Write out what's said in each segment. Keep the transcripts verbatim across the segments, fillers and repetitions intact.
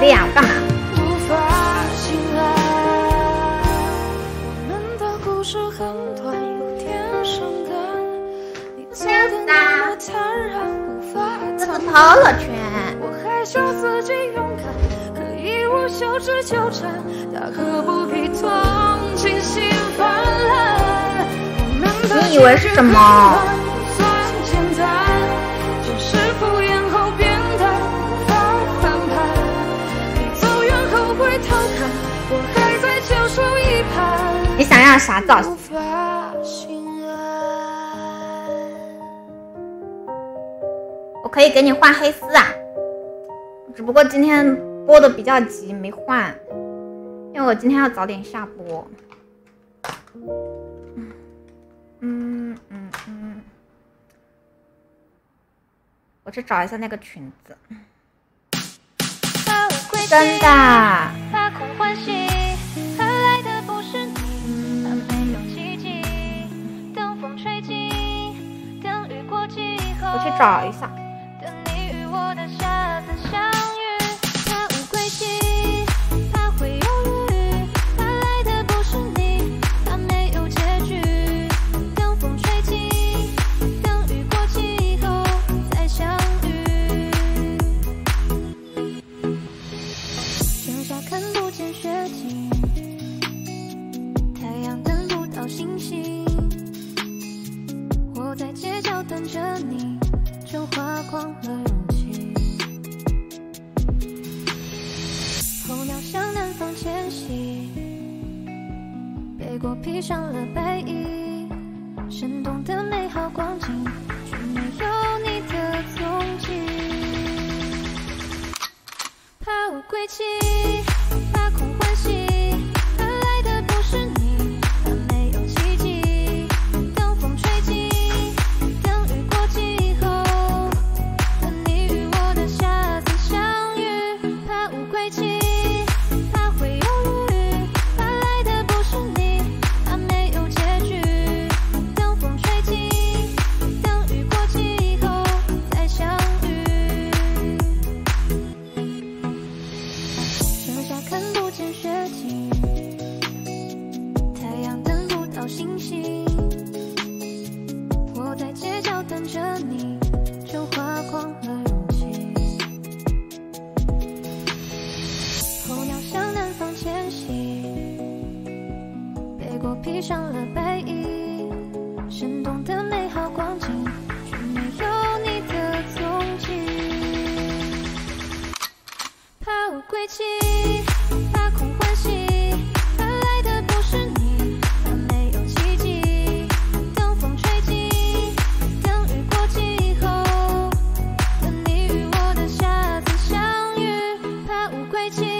的呀，我干嘛？天哪！怎么跑了圈？你以为是什么？你想要啥造型？我可以给你换黑丝啊，只不过今天播的比较急，没换，因为我今天要早点下播。嗯嗯嗯，我去找一下那个裙子。真的。我去找一下。披上了白衣，生动的美好光景，却没有你的踪迹。怕我归期，怕空欢喜，怕来的不是你，怕没有奇迹。等风吹起，等雨过季后，等你与我的下次相遇。怕无归期。披上了白衣，生动的美好光景，却没有你的踪迹。怕我归期，怕空欢喜，怕来的不是你，怕没有奇迹。等风吹起，等雨过季后，等你与我的下次相遇。怕无归期。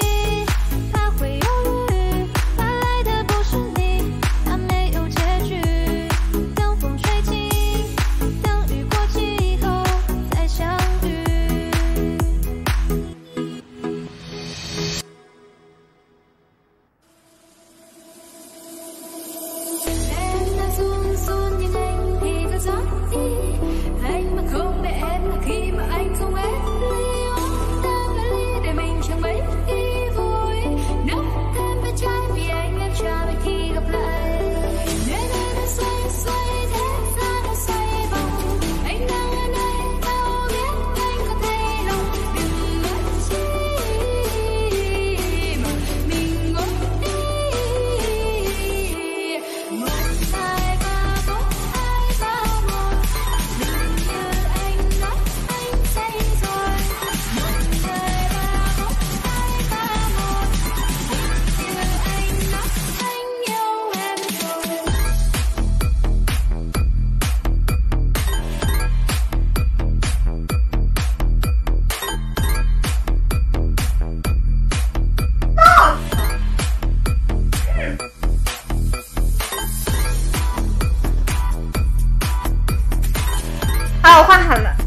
好，我换好了，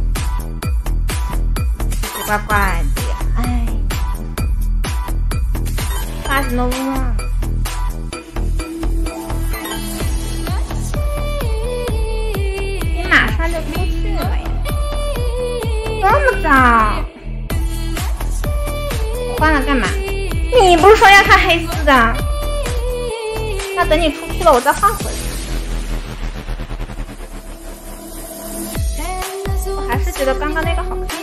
乖乖的呀，哎，发什么梦？你马上就出去了呀？这么早？我关了干嘛？你不是说要看黑丝的？那等你出去了，我再换回来。我还是觉得刚刚那个好看。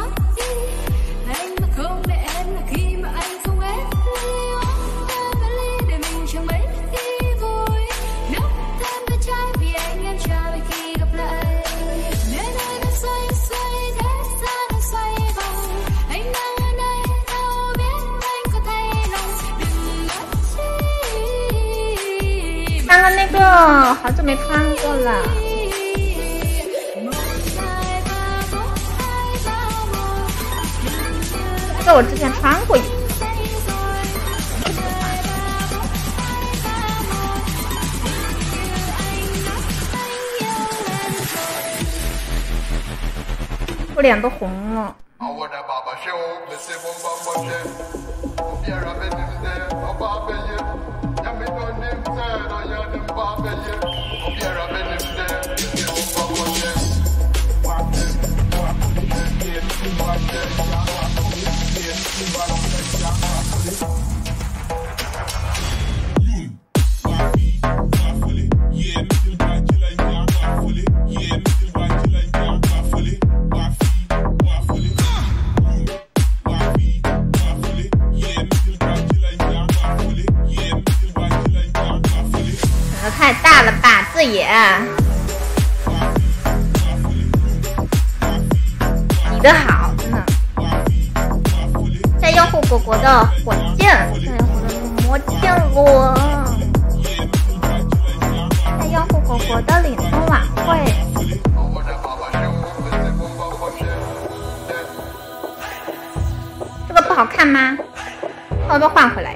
刚刚那个好久没穿过了。这个我之前穿过一次，我脸都红了。太大了吧，这也比的好，真的。在用户果果的火箭，在用户的魔剑罗，在用户果果的领风晚会。这个不好看吗？要不要换回来？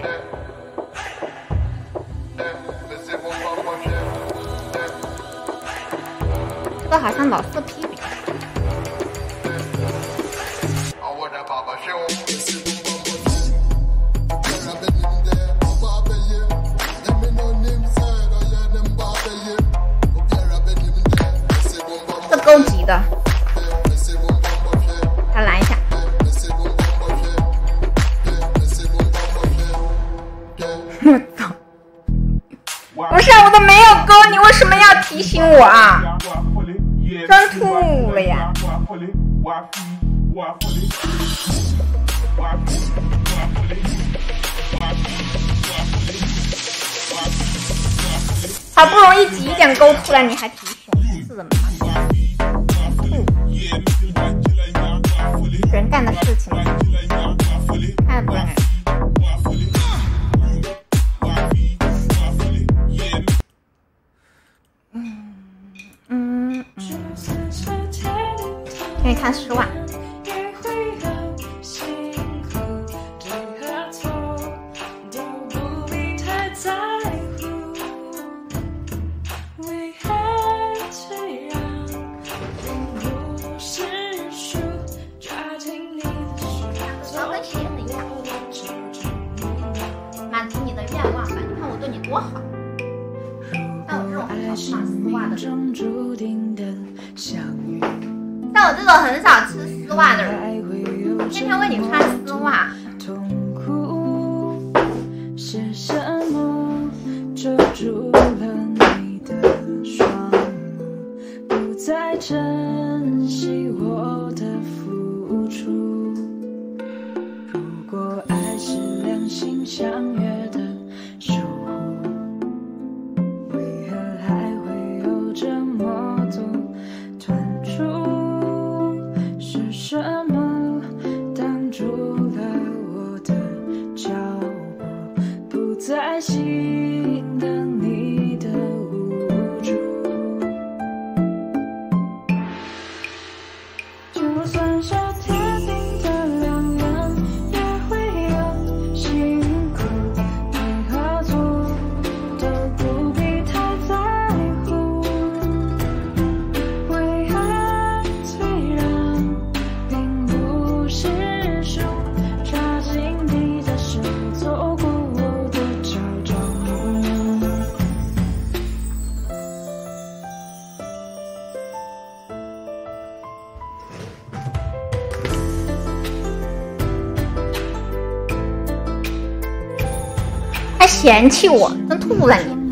这个好像老色批比较这勾级的，再来一下。我操！不是，我都没有勾，你为什么要提醒我啊？真吐了呀！好不容易挤一点勾出来，你还提醒，是怎么吐？人干的事情，太不让人。可以看丝袜，满足你的愿望吧。你看我对你多好，像我这种很少穿丝袜的人。像我这种很少吃丝袜的人，天天为你穿丝袜。是什么遮住了你的双目，不再珍惜我的付出？如果爱是两心相约的守护，为何还会有这么多团出？什么挡住了我的脚步，不再心疼你的无助。就算是天平的两人，也会有辛苦，为何做都不必太在乎。为爱虽然是输，抓紧你的手，走过我的朝朝暮还嫌弃我，真吐了你！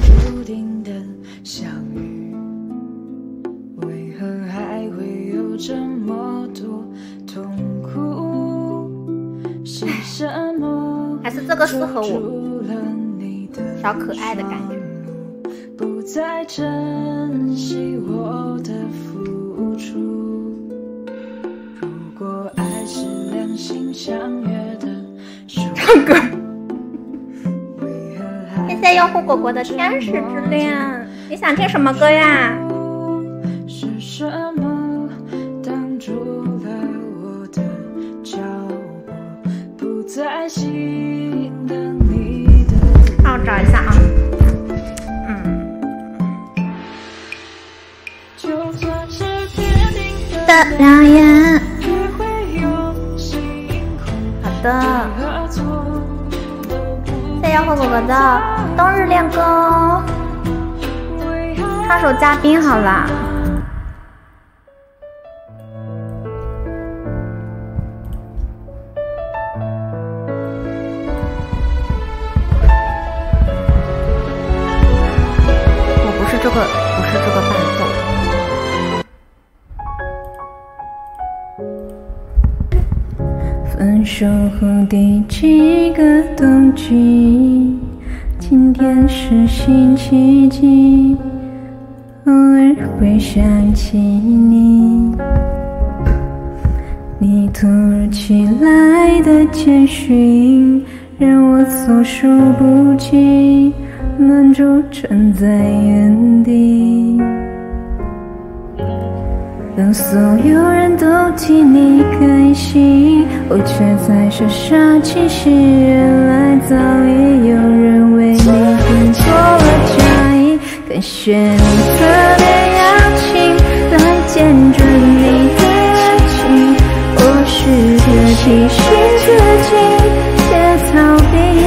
还是这个适合我，小可爱的感觉。不再珍惜我的付出。如果爱是两心相约的唱歌。谢谢用户果果的天使之恋，你想听什么歌呀？是什么挡住了我的脚步，不再心等你的。让我找一下啊。的表演，好的，谢谢火果果的冬日恋歌，唱首嘉宾好啦。我不是这个，不是这个伴奏。分手后第几个冬季，今天是星期几？偶尔会想起你，你突如其来的简讯让我措手不及，愣住站在原地。当所有人都替你开心，我却在傻傻气息，原来早已有人为你订做了嫁衣。感谢你特别邀请来见证你的爱情，我试着提醒自己别逃避，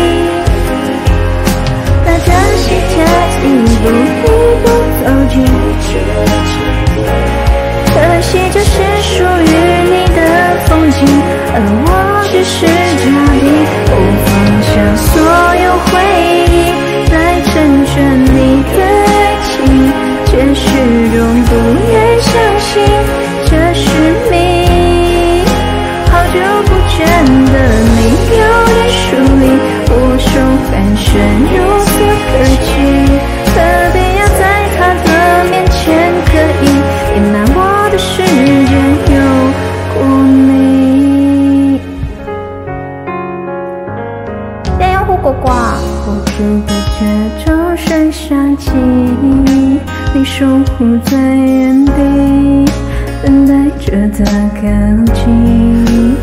带着心跳一步一步走进可惜这是属于你的风景，而我只是嘉宾。我放下所有回忆来成全你的爱情，却始终不愿相信这是命。好久不见的你有点疏离，握手寒暄如此可惧，何必要在他的面前刻意隐瞒我的世界有过你。谢用户果果，不知不觉钟声响起，你守护在原地，等待着他靠近。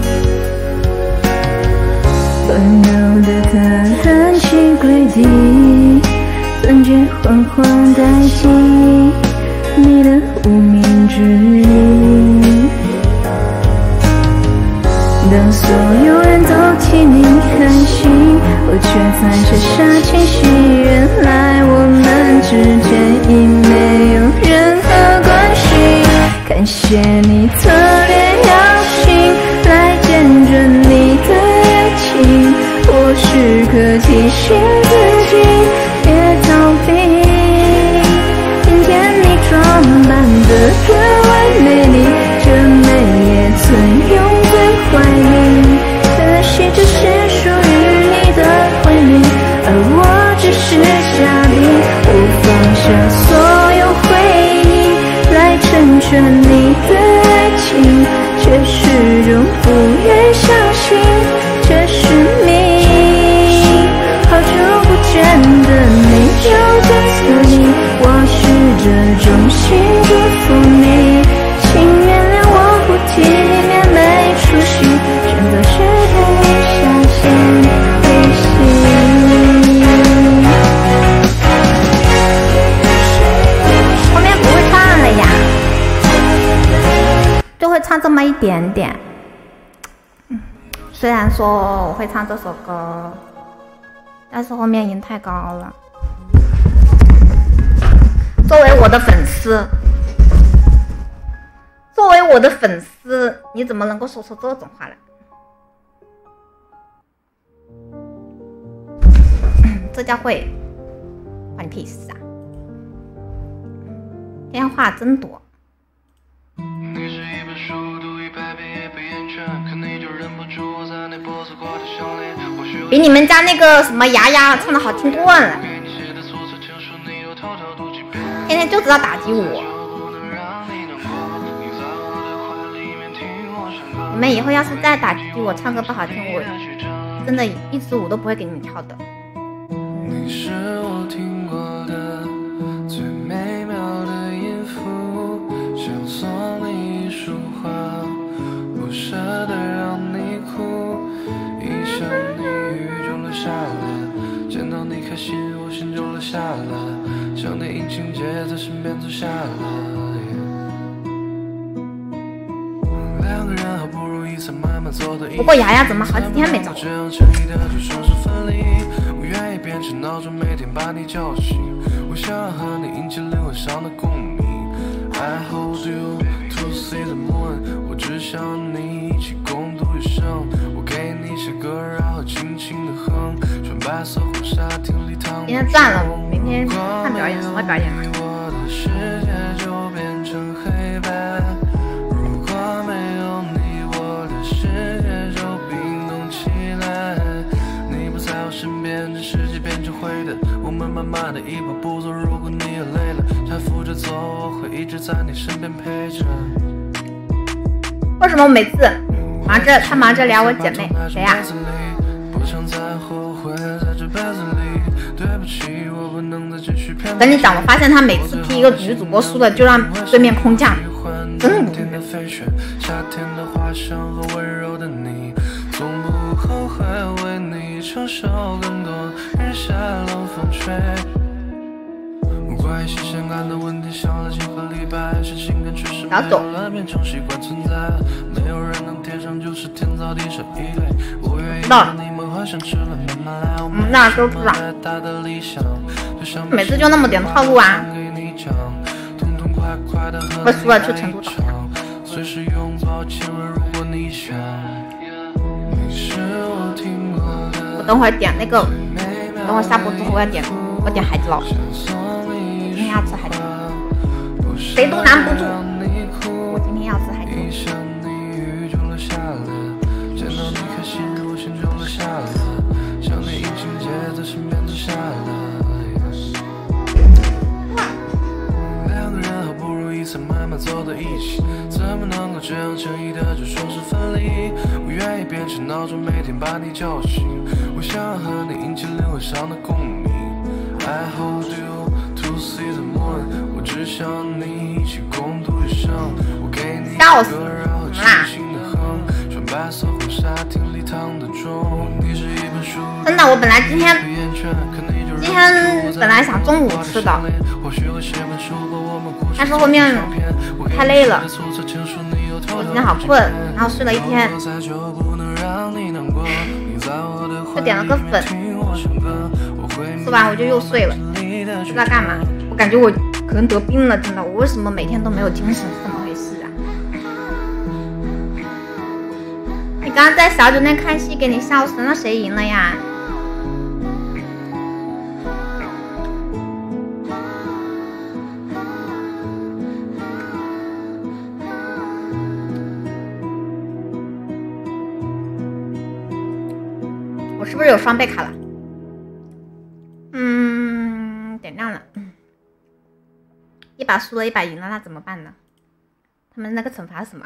温柔的他很奇诡地，瞬间缓缓带起你的无名指引。当所有人都替你开心，我却在傻傻清晰，原来我们之间已没有任何关系。感谢你特别邀请来见证你的爱情，我时刻提醒自己别逃避。今天你装扮得格外美丽，这美也曾拥在怀里，可惜这是属于你的回忆，而我只是嘉宾。我放下所有回忆来成全你的爱情，却始终不愿相信这是命。好久不见的你有点侧翼，我试着衷心祝福你，请原谅我不体面没出息，选择是陪你相信旅行。后面不会唱了呀，就会唱这么一点点。虽然说我会唱这首歌，但是后面音太高了。作为我的粉丝，作为我的粉丝，你怎么能够说出这种话来？ 社交会，关你屁事啊！天天话真多。比你们家那个什么牙牙唱的好听多了，天天就知道打击我。你们以后要是再打击我唱歌不好听，我真的一支舞都不会给你们跳的。 你是我听过的最美妙的音符，想送你一束花，不舍得让你哭，一想你雨就落下了，见到你开心我心就落下了，想你阴晴节在身边走下了。 不过牙牙怎么好几天没找我？ 我愿意变成闹钟，每天把你叫醒。我想要和你引起灵魂上的共鸣。I hold you to see the moon， 我只想你一起共度余生。我给你写歌，然后轻轻的哼。穿白色婚纱，听礼堂。 今天赚了，明天看表演，什么表演嘛？ 我的世界就变成黑白。如果没有你，我的世界就冰冻起来。你不在我身边，这世界变成灰的。我们慢慢的一步步走，如果你也累了，搀扶着走，我会一直在你身边陪着。 为什么我每次忙着他忙着聊我姐妹谁呀、啊？等你讲，我发现他每次批一个女主播输了，就让对面空降，真无语。 夏天的花香和温柔的你，从不后悔为你承受更多日下冷风吹。关于新鲜感的问题，想了情和理白，是情感确实没有了，变成习惯存在。没有人能贴上，就是天造地设一对。我愿意让你们好像吃了慢慢来，我们那都知道。 每次就那么点套路啊！我输了去成都找他。 随时拥抱亲吻，如果你想。 我等会儿点那个，等会儿下播之后我要点，我点海底捞。今天要吃海底捞，谁都拦不住。我今天要吃海底捞。 两个人好不容易才慢慢走到一起，怎么能够这样轻易的就说是分离？我愿意变成闹钟，每天把你叫醒。我想要和你引起灵魂上的共鸣。I hold you to see the moon， 我只想你一起共度余生。我给你歌，然后轻轻的哼，穿白色婚纱，听礼堂的钟。你是一本书， 真的，我本来今天今天本来想中午吃的，但是后面太累了，我今天好困，然后睡了一天，就点了个粉，吃完我就又睡了，不知道干嘛。我感觉我可能得病了，真的，我为什么每天都没有精神？是怎么回事啊？你刚刚在小酒店看戏，给你笑死，那谁赢了呀？我是不是有双倍卡了？嗯，点亮了。一把输了，一把赢了，那怎么办呢？他们那个惩罚是什么？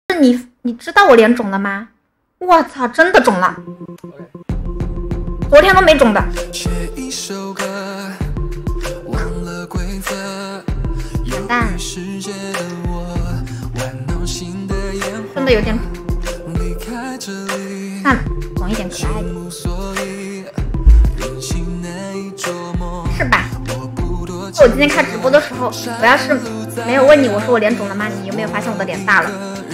你你知道我脸肿了吗？我操，真的肿了，昨天都没肿的。完蛋，真的有点看肿一点可爱点，是吧？我今天看直播的时候，我要是没有问你，我说我脸肿了吗？你有没有发现我的脸大了？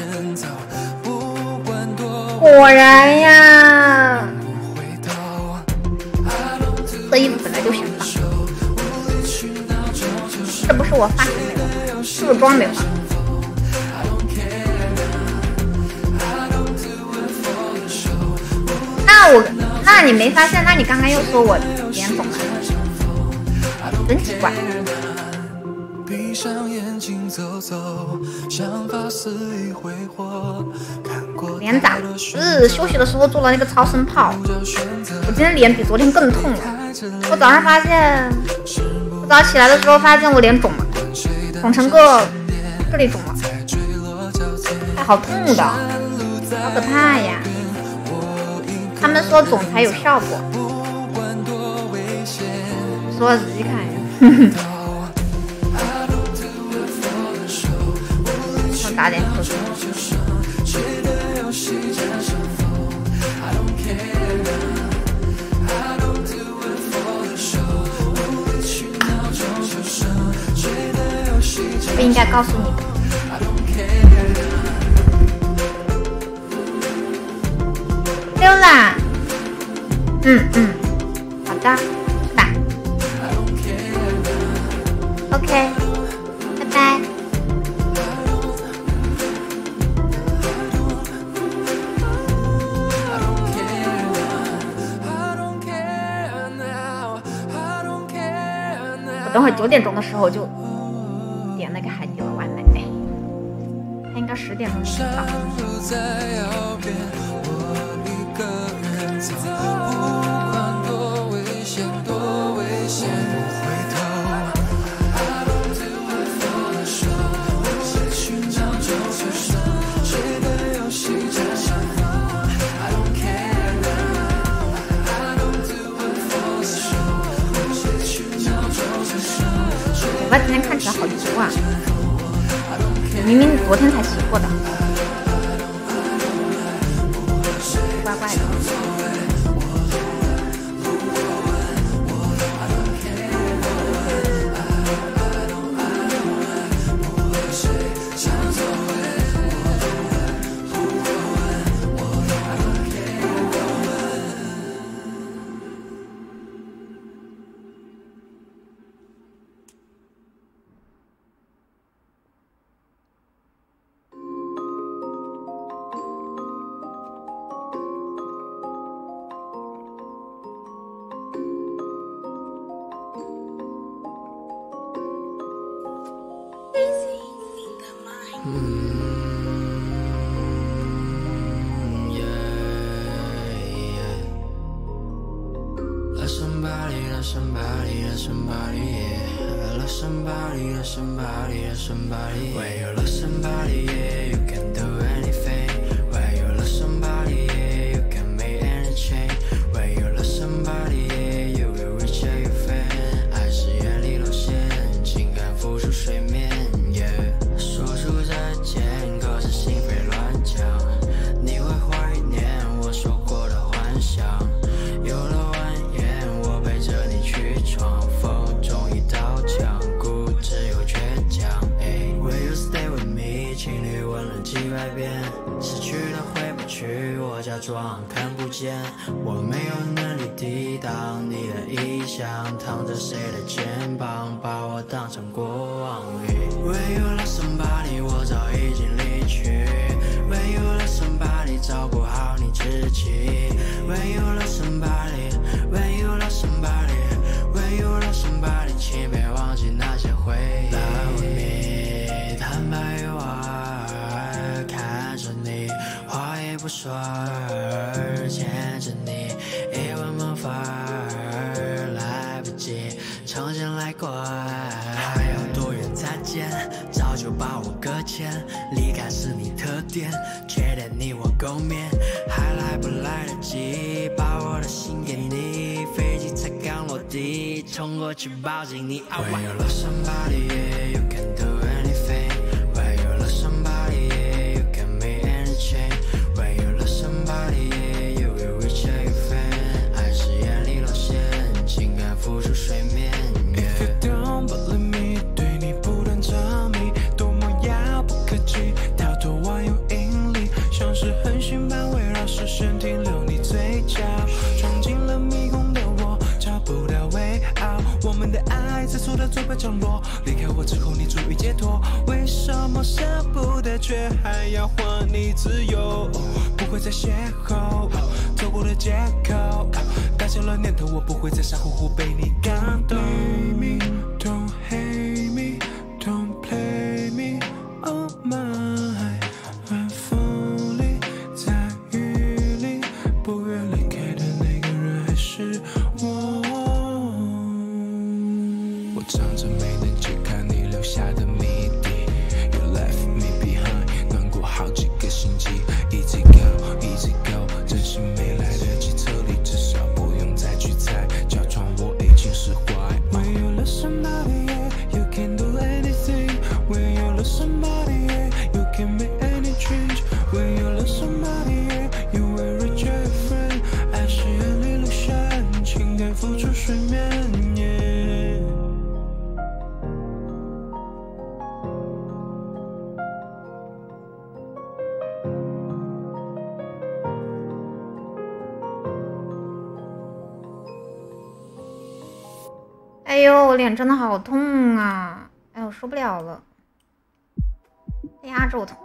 果然呀，这衣服本来就显大，这不是我发型没有，是我妆没化。那我，那你没发现？那你刚刚又说我脸肿了，真奇怪。脸咋了？是休息的时候做了那个超声炮，我今天脸比昨天更痛了。我早上发现，我早上起来的时候发现我脸肿了，肿成个这里肿了，还好痛的，好可怕呀！他们说肿才有效果，说仔细看呀。我打点口水。不应该告诉你的。溜啦。嗯嗯，好的，是吧 ？OK， 拜拜。我等会儿九点钟的时候就点那个海底捞外卖，他应该十点钟就到。我今天看起来好油啊！明明昨天才洗过的，怪怪的。 早就把我搁浅，离开是你特点。 觉得你我够面，还来不来得及把我的心给你？飞机才刚落地，冲过去抱紧你。啊 When you love somebody, yeah, you can do anything. When you love somebody, yeah, you can make any change. When you love somebody, yeah, you will reach out your fan. 爱是眼里落线，情感浮出水面。 If you don't believe me， 对你不断着迷，多么遥不可及，逃脱万有引力，像是恒星般围绕视线停留你嘴角，闯进了迷宫的我，找不到way out。我们的爱在树的左边降落，离开我之后你终于解脱，为什么舍不得却还要还你自由？不会再邂逅，走过的借口，打消了念头，我不会再傻乎乎被你感动。Don't hate me, don't play me, oh my， 晚风里，在雨里，不愿离开的那个人还是我。我藏着没能解开你留下的谜底 ，You left me behind， 难过好几个星期 ，Easy go, easy go， 真心没来得及撤离，至少不用再去猜，假装我已经释怀。When you love somebody, yeah, you can do anything. When you love somebody, yeah, you can make any change. When you love somebody, yeah, you will reach your friend. 爱是眼里露闪，情感浮出水面。Yeah. 哎呦，我脸真的好痛啊！哎呦，受不了了，压着我痛。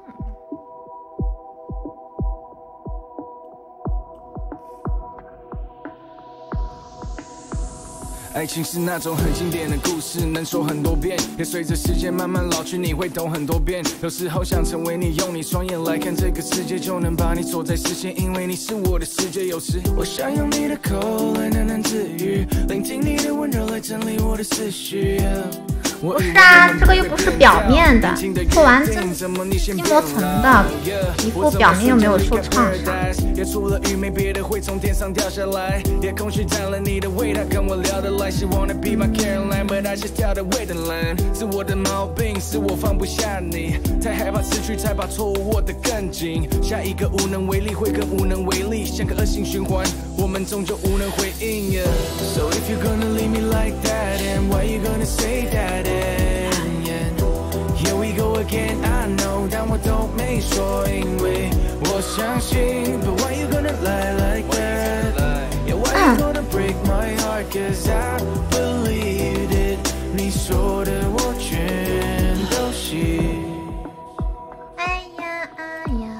爱情是那种很经典的故事，能说很多遍，也随着时间慢慢老去，你会懂很多遍。有时候想成为你，用你双眼来看这个世界，就能把你锁在视线，因为你是我的世界。有时我想用你的口来喃喃自语，聆听你的温柔来整理我的思绪。 不是啊，这个又不是表面的，做完这筋膜层的皮肤表面又没有受创伤。 也除了雨没别的会从天上掉下来，夜空虚占了你的味道，跟我聊得来，希望能 be my Caroline， but I just 跳的way的蓝，是我的毛病，是我放不下你，太害怕失去，才把错误握得更紧，下一个无能为力会更无能为力，像个恶性循环，我们终究无能回应。Yeah. So if you're gonna leave me like that, and why you gonna say that? Here we go again, I know， 但我都没说，因为我相信。But why you gonna lie like that? Yeah, why you gonna break my heart? Cause I believed it， 你说的我全都信。 哎呀哎呀。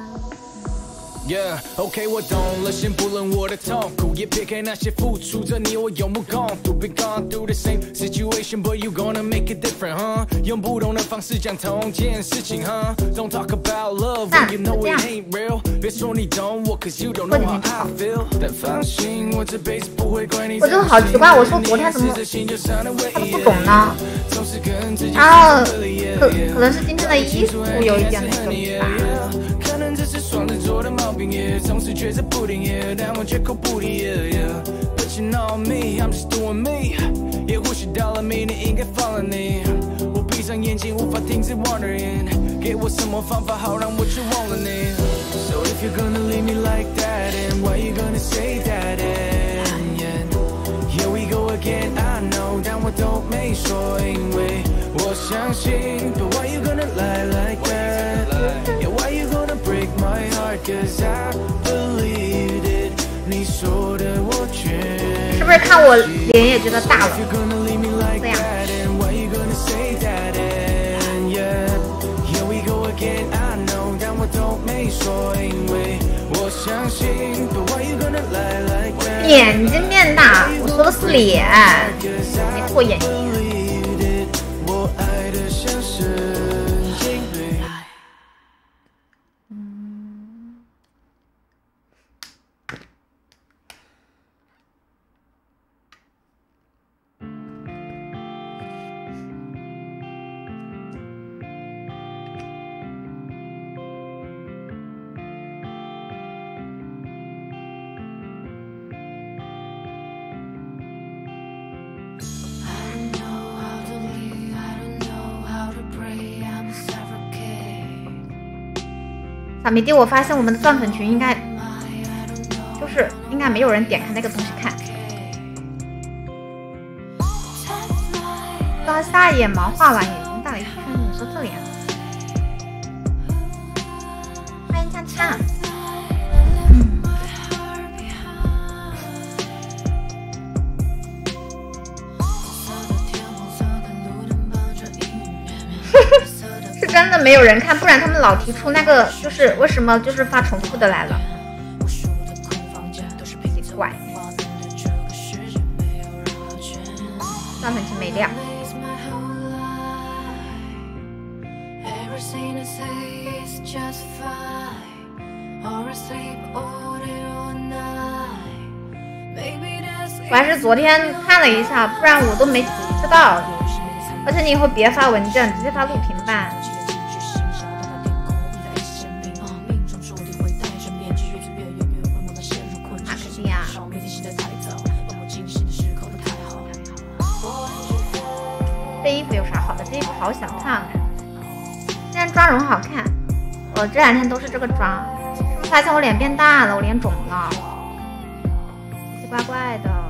Yeah, OK， 我懂了，先不论我的痛苦，也撇开那些付出着你我有目共睹。Been gone through the same situation, but you gonna make it different, huh？ 用不同的方式讲同件事情， huh？ Don't talk about love when you know it ain't real。别说你懂我 ，cause you don't know how I feel。但放心，我这辈子不会怪你。 我就好奇怪，我说昨天怎么他都不懂呢？然后可可能是今天的衣服有一点那个吧。 可能这是双子座的毛病，总是觉着不定，但我绝口不提。But you know me, I'm just doing me。也或许到了明年应该放了你，我闭上眼睛无法停止 wondering， 给我什么方法好让我去忘了你。So if you're gonna leave me like that, and why you gonna say that? And yeah, here we go again, I know， 但我都没说，因为我相信。But why you gonna lie like that? Yeah, why you gonna break my heart? Cause I believed it， 你说的我全。 是不是看我脸也觉得大了？这样。眼睛变大，我说的是脸，没错眼睛。 小迷弟，我发现我们的钻粉群应该就是应该没有人点开那个东西看。刚下眼毛画完，眼睛大了一圈，你说这个样子。欢迎恰恰。嗯。是真的没有人看，不然他们老提出那个就是为什么就是发重复的来了，奇怪。钻粉群没亮。我还是昨天看了一下，不然我都没知道。而且你以后别发文件，直接发录屏吧。马克西亚，这衣服有啥好的？这衣服好想看啊！现在妆容好看，我这两天都是这个妆。是不是发现我脸变大了？我脸肿了，奇怪怪的。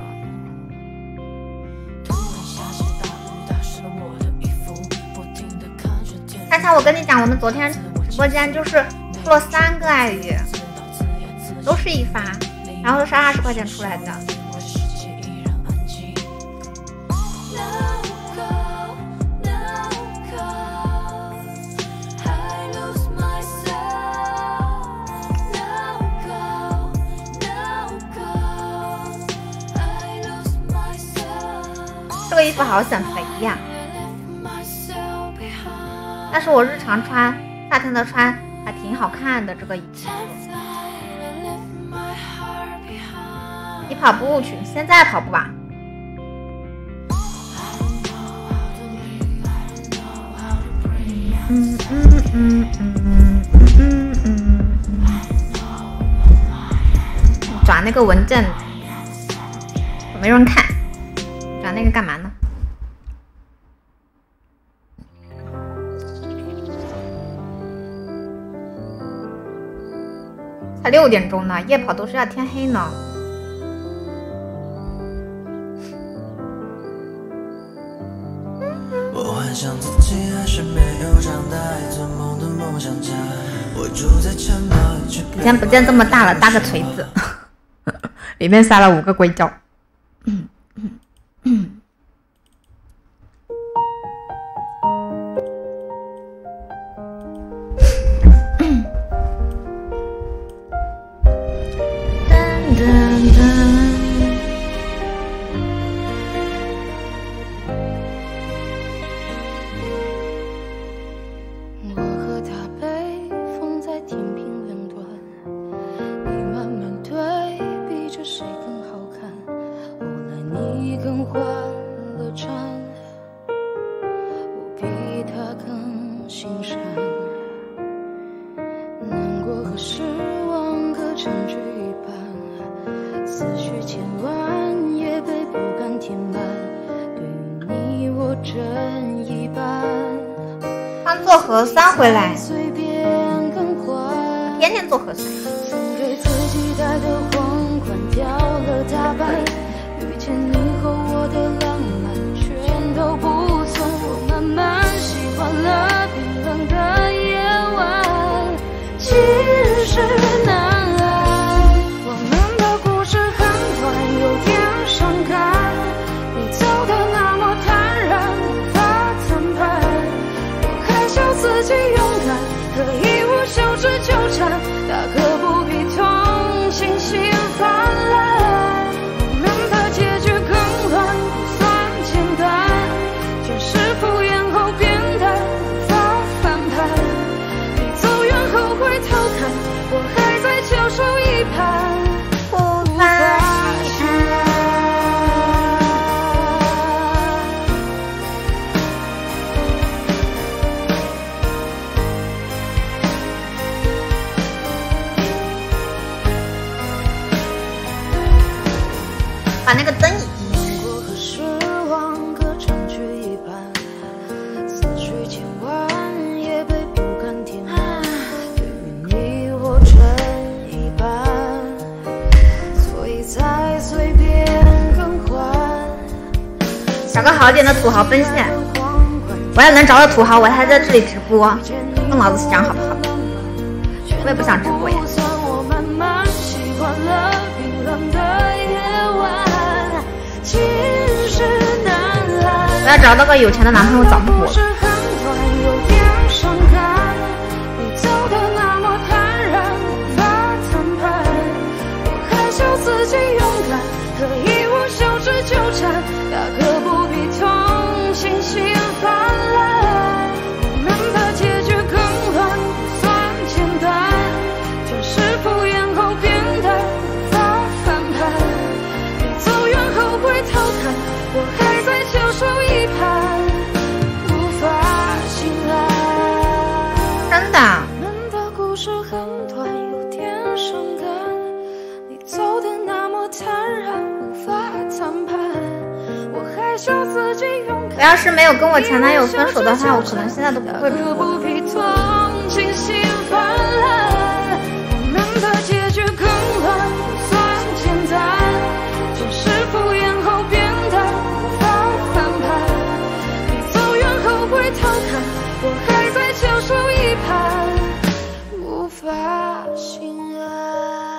看看我跟你讲，我们昨天直播间就是出了三个爱鱼，都是一发，然后都是二十块钱出来的。这个衣服好显肥呀！但是我日常穿，夏天的穿还挺好看的。这个衣服，你跑步去，现在跑步吧。嗯嗯嗯嗯嗯嗯嗯嗯。转那个文件，没人看，转那个干嘛呢？才六点钟呢，夜跑都是要天黑呢。 我幻想自己还是没有长大，做梦的梦想家。我住在城堡， 以前不见这么大了，搭个锤子，里面塞了五个硅胶。嗯嗯嗯。核酸回来，天天做核酸。 其实难爱，我们的故事很短，有点伤感。你走的那么坦然，无法坦白。笑自己勇敢，可以无休止纠缠，大可不必同情心泛滥。我们的结局更乱，不算简单，全是敷衍后变淡，无法翻盘。你走远后回头看，我还在翘首以盼，无法遗憾。 把那个灯移。 失望各成去一半，思绪千万也被不甘填满。对于你我个好点的土豪奔现，我要能找到土豪，我还在这里直播，跟老子讲好不好？我也不想直播呀。我要找到个有钱的男朋友找不活。自己勇敢，可以我笑着纠缠，大可不必同情心泛滥。我们的结局更乱，不算简单，就是敷衍后变得无法翻盘。你走远后回头看，我还在翘首以盼，无法醒来。真的。我们的故事很短，有点伤感。走的那么坦然，无法谈判。我还笑自己勇敢。我要是没有跟我前男友分手的话，我可能现在都不会直播。我们的结局更乱，不算简单，就是敷衍后变得无法翻盘。你走远后回头看，我还在翘首以盼，无法醒来。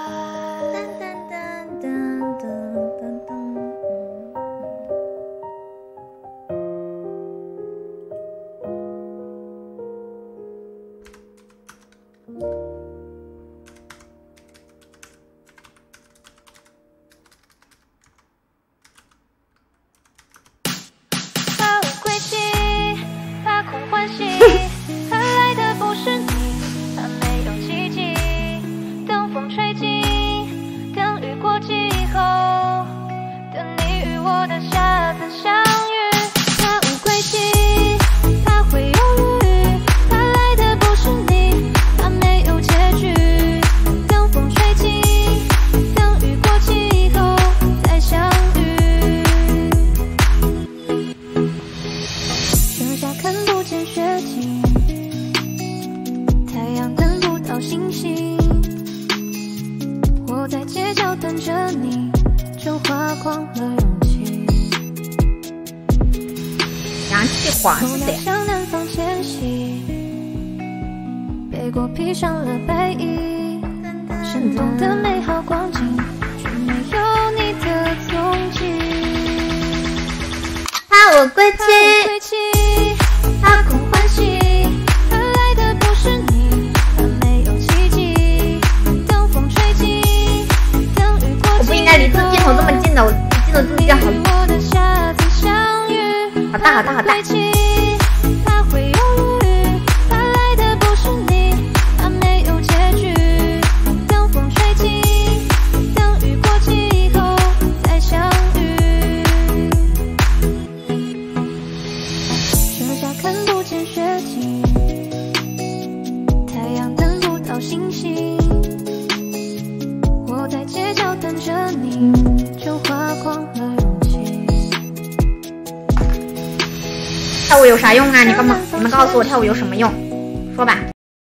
跳舞有啥用啊？你干嘛？你们告诉我跳舞有什么用？说吧。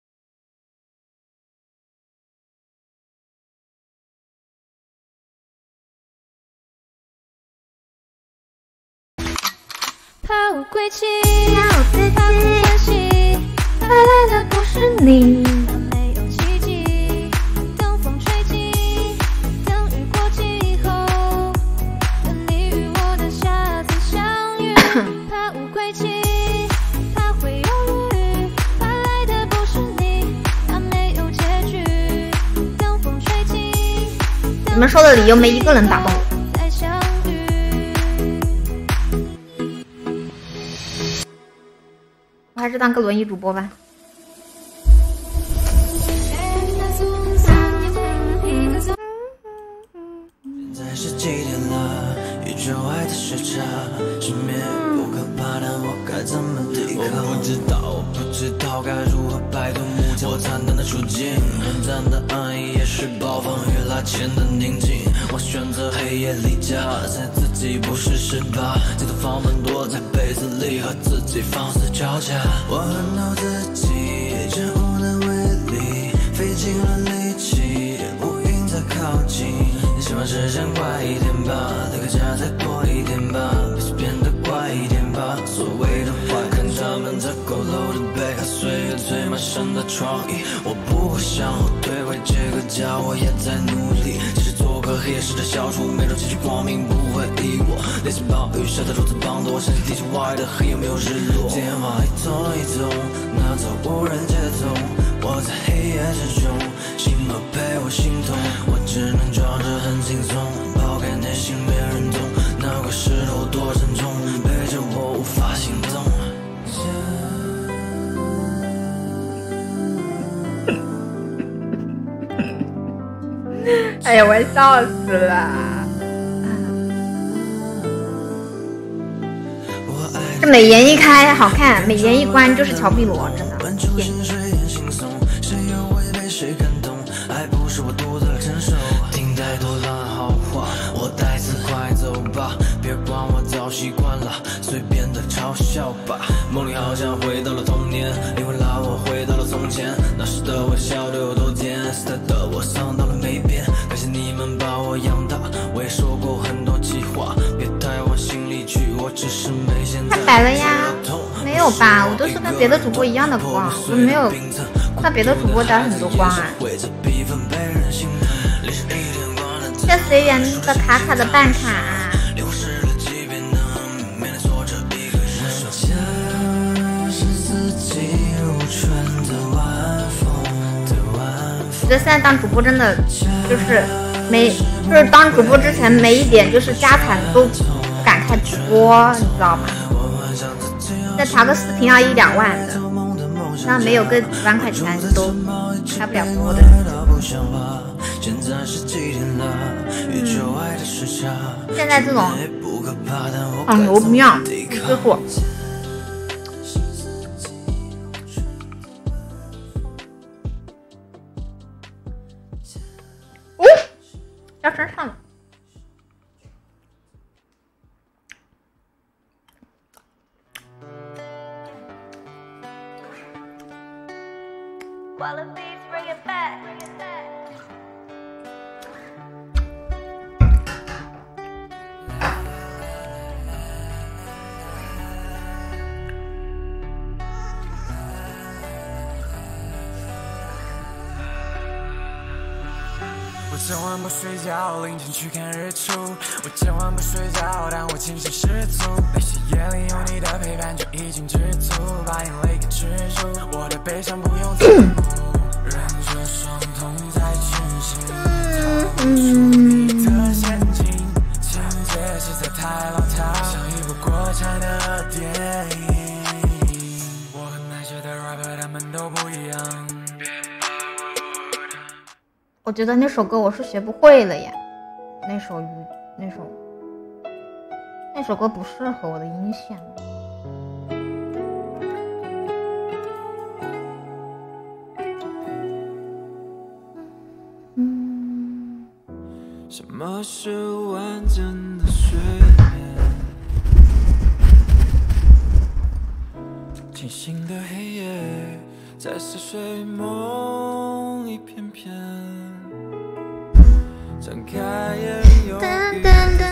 怕我归期，怕我自己，怕来的不是你。没有奇迹，等风吹起，等雨过季后，等你与我的下次相遇。怕无归期。 你们说的理由没一个能打动我。我还是当个轮椅主播吧。 现在是几点了？宇宙外的时差，失眠不可怕，但我该怎么抵抗？我不知道，我不知道该如何摆脱目前我惨淡的处境。短暂的安逸也是暴风雨来前的宁静。我选择黑夜离家，猜自己不是十八，街头放慢躲在被子里和自己放肆交加。我恨透自己，真无能为力，费尽了力气，乌云在靠近。希望时间快一点吧，离开家再多一点吧，不是变得怪一岁月最茂盛的创意。我不会向后退，为这个家我也在努力。即使做个黑夜试着消除，每种情绪光明不会依我。那些暴雨下在如此滂沱，我相信地球外的黑夜没有日落。电话一通一通，拿走无人接通，我在黑夜之中，心儿陪我心痛，我只能装着很轻松，抛开内心没人懂，那块石头多沉重，背着我无法行动。 哎呀，我笑死了！这美颜一开好看，美颜一关就是乔碧萝，真的。天听太多烂好话，我带刺快走吧，别管我早习惯了，随便的嘲笑吧。梦里好像回到了童年，灵魂拉我回到了从前，那时的我笑得有多甜，现在的我丧到了没变。感谢你们把我养大，我也说过很多气话，别太往心里去，我只是没现在。 太白了呀？没有吧，我都是跟别的主播一样的光，我没有看别的主播打很多光啊。这随缘的卡卡的办卡、啊。我觉得现在当主播真的就是没，就是当主播之前没一点就是家产都不敢开直播，你知道吗？再查个视频要一两万的，那没有个几万块钱都开不了播的。现在这种很牛逼啊，师傅。哦，要身上了。 千万不睡觉，凌晨去看日出。我千万不睡觉，但我精神十足。那些夜里有你的陪伴就已经知足，把眼泪给止住。我的悲伤不用字幕，忍着伤痛在全心投入你的陷阱，情节实在太老套，像一部国产的电影。我和那些的 rapper 他们都不一样。 我觉得那首歌我是学不会了呀，那首那首那首歌不适合我的音线。 嗯，什么是完整的睡眠？清醒的黑夜，在似睡梦一片片。睁开眼有一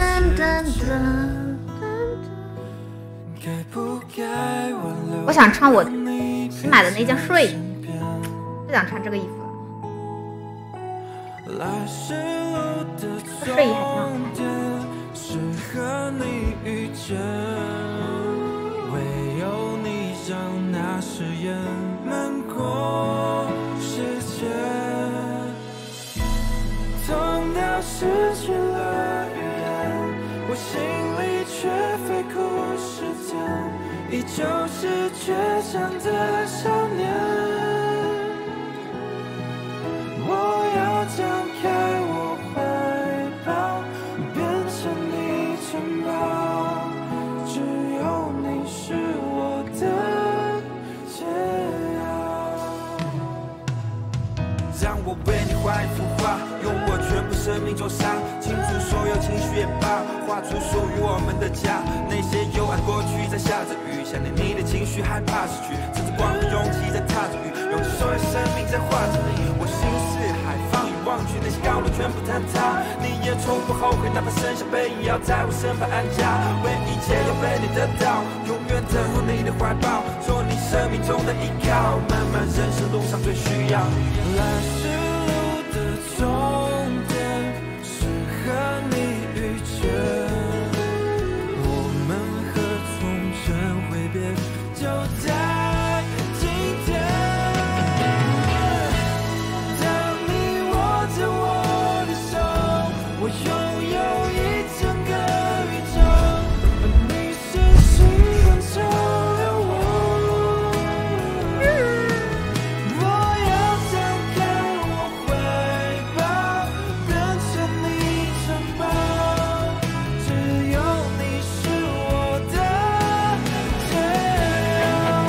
我想唱我新买的那件睡衣，不想穿这个衣服了。这睡衣还挺好看。失去了语言，我心里却飞哭时间，依旧是倔强的少年。我要张开我怀抱，变成你城堡，只有你是我的解药。让我为你画一幅画，用我全部生命做沙，倾注所有情绪也罢，画出属于我们的家。那些幽暗过去在下着雨，想念你的情绪害怕失去，趁着光和勇气在踏着雨，用尽所有生命在画着你。我心似海，放眼望去，那些高楼全部坍塌，你也从不后悔，哪怕剩下背影要在我身旁安家。为一切要被你得到，永远等候你的怀抱，做你生命中的依靠，漫漫人生路上最需要。来时路的终点是和你遇见，我们和从前挥别就在今天。当你握着我的手，我拥有一整个宇宙，而你是星光照亮我。我要张开我怀抱，变成你城堡，只有你是我的骄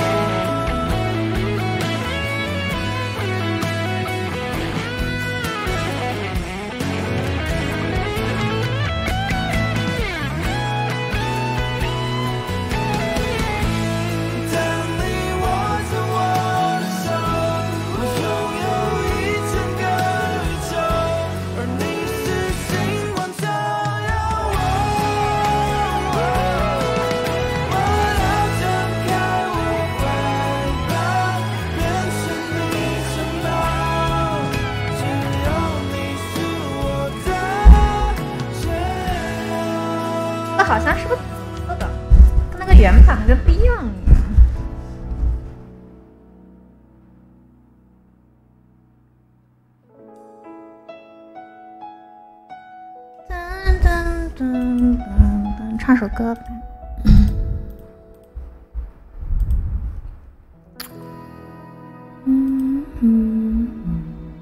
当你握着我的手，我拥有一整个宇宙，而你是星光照耀我。我要张开我怀抱，变成你城堡，只有你是我的骄傲。 这好像是个这个，跟那个原版好像不一样。噔噔噔噔噔，唱首歌吧。嗯嗯嗯。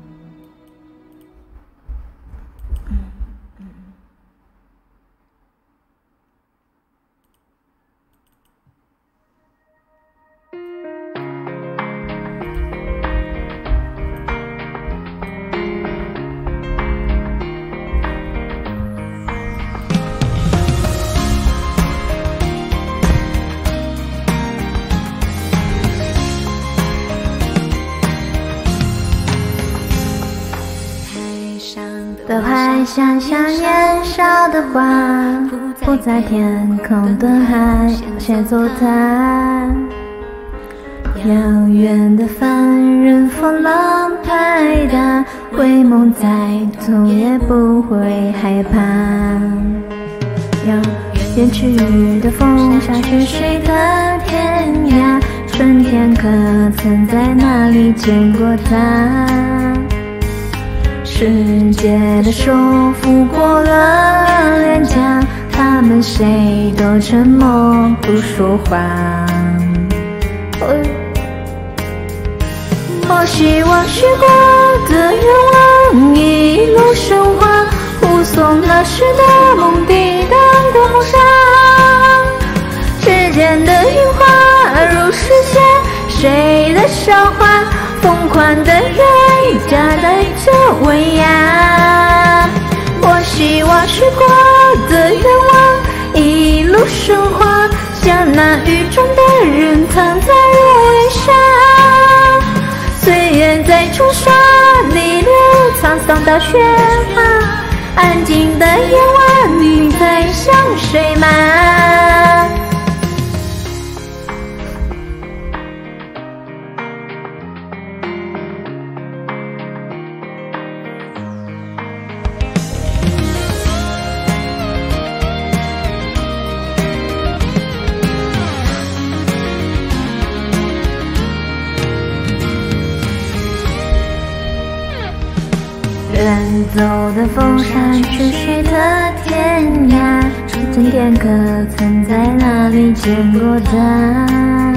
都还想象年少的花，不在天空的海写作它。遥远的凡人风浪拍打，回眸再痛也不会害怕。遥远去的风沙去谁的天涯，春天可曾在哪里见过它？世界的手抚过了脸颊，他们谁都沉默不说话。我希望许过的愿望一路升华，护送那时的梦抵挡过风沙。指尖的樱花如实现谁的韶华，疯狂的爱夹带着温雅。我希望许过的愿望一路升华，将那雨中的人藏在芦苇下。岁月在冲刷逆流沧桑的雪花，安静的夜晚你在想谁吗？远走的风沙去谁的天涯，今天可曾在哪里见过他？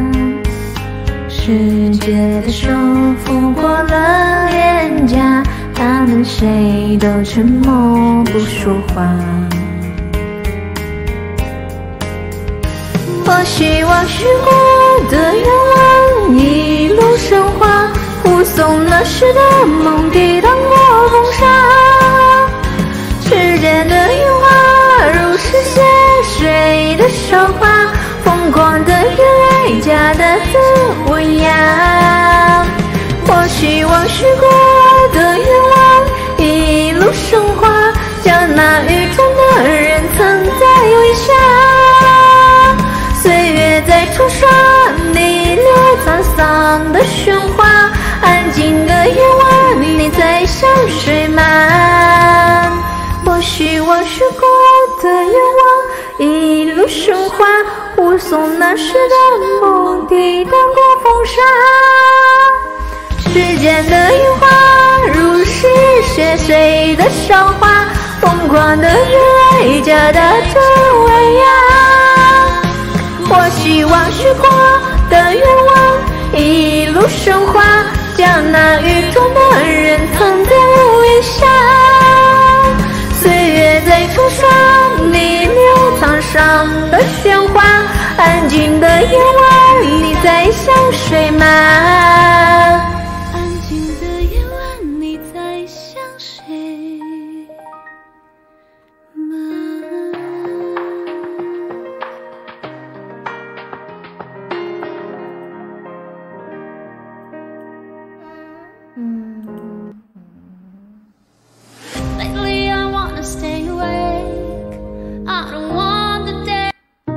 世界的手抚过了脸颊，他们谁都沉默不说话。我希望许过的愿望一路升华，护送那时的梦抵挡过风沙。世间的樱花如实现谁的韶华，疯狂的眼泪夹带着温雅。我希望许过的愿望一路升华，将那雨中的人藏在微笑。岁月在冲刷逆流沧花，护送那时的梦抵挡过风沙。时间的樱花，如是雪碎的韶华，疯狂的热爱家的真伪呀。我希望许过的愿望一路升华，将那雨中的人藏在屋檐下。岁月在冲刷你留苍伤的喧哗，安静的夜晚你在想谁吗？ 安静的夜晚你在想谁吗？Lately I wanna stay awake. I don't want the day.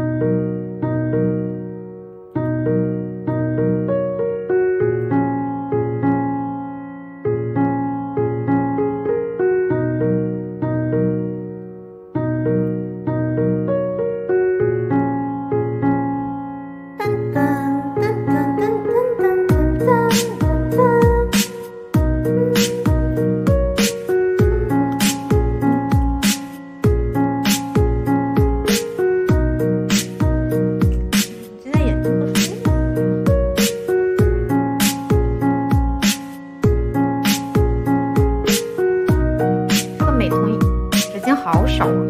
现在眼睛不舒服。这个美瞳纸巾好少啊。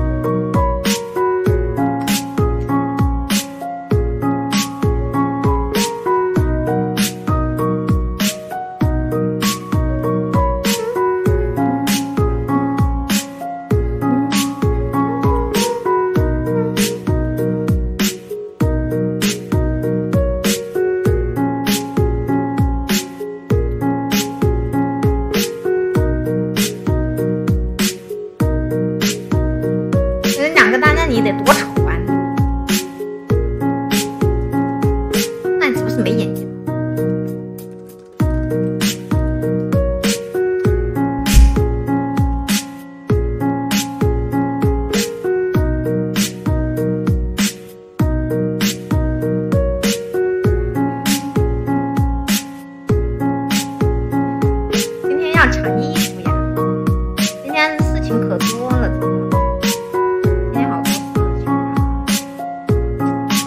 这两个单，那你得多丑啊！那你是不是没眼睛？今天要抢衣服呀！今天事情可多了。今天好多事情啊！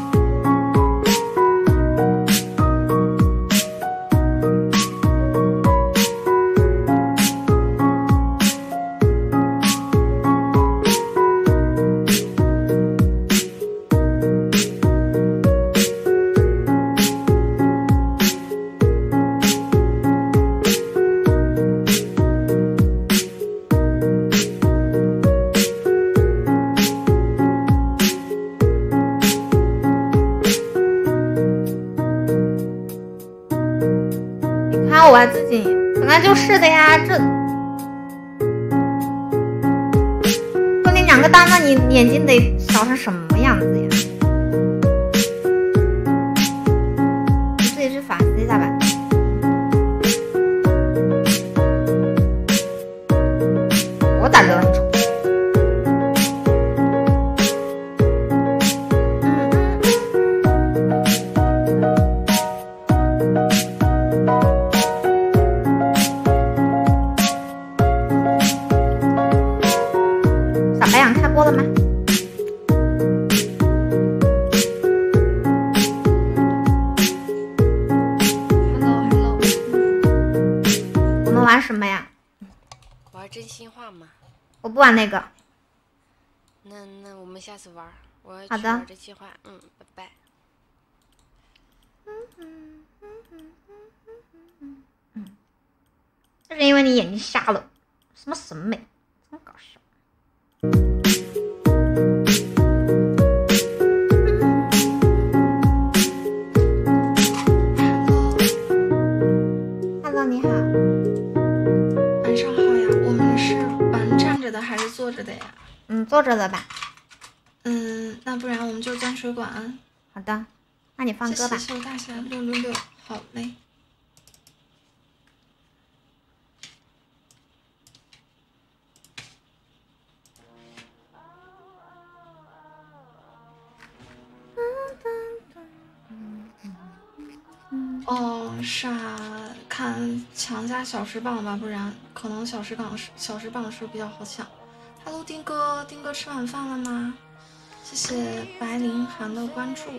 你看我自己本来就是的呀，这说你两个单，那你眼睛得小成什么样子呀？你自己去反思一下吧。我咋知道你丑？小白羊开播了吗？ Hello Hello， 我们玩什么呀？ 玩真心话吗？ 我不玩那个。 那那我们下次玩，我要好的去玩真心话。嗯，拜拜。 就是因为你眼睛瞎了，什么审美，这么搞笑。Hello， 你好。 晚上好呀，我们是玩站着的还是坐着的呀？ 嗯，坐着的吧。 嗯，那不然我们就钻水管。 好的，那你放歌吧。 谢谢秀大侠六六六，好嘞。 哦，是啊，看强加小时榜吧，不然可能小时榜小时榜是比较好抢。Hello， 丁哥，丁哥吃晚饭了吗？谢谢白凌寒的关注。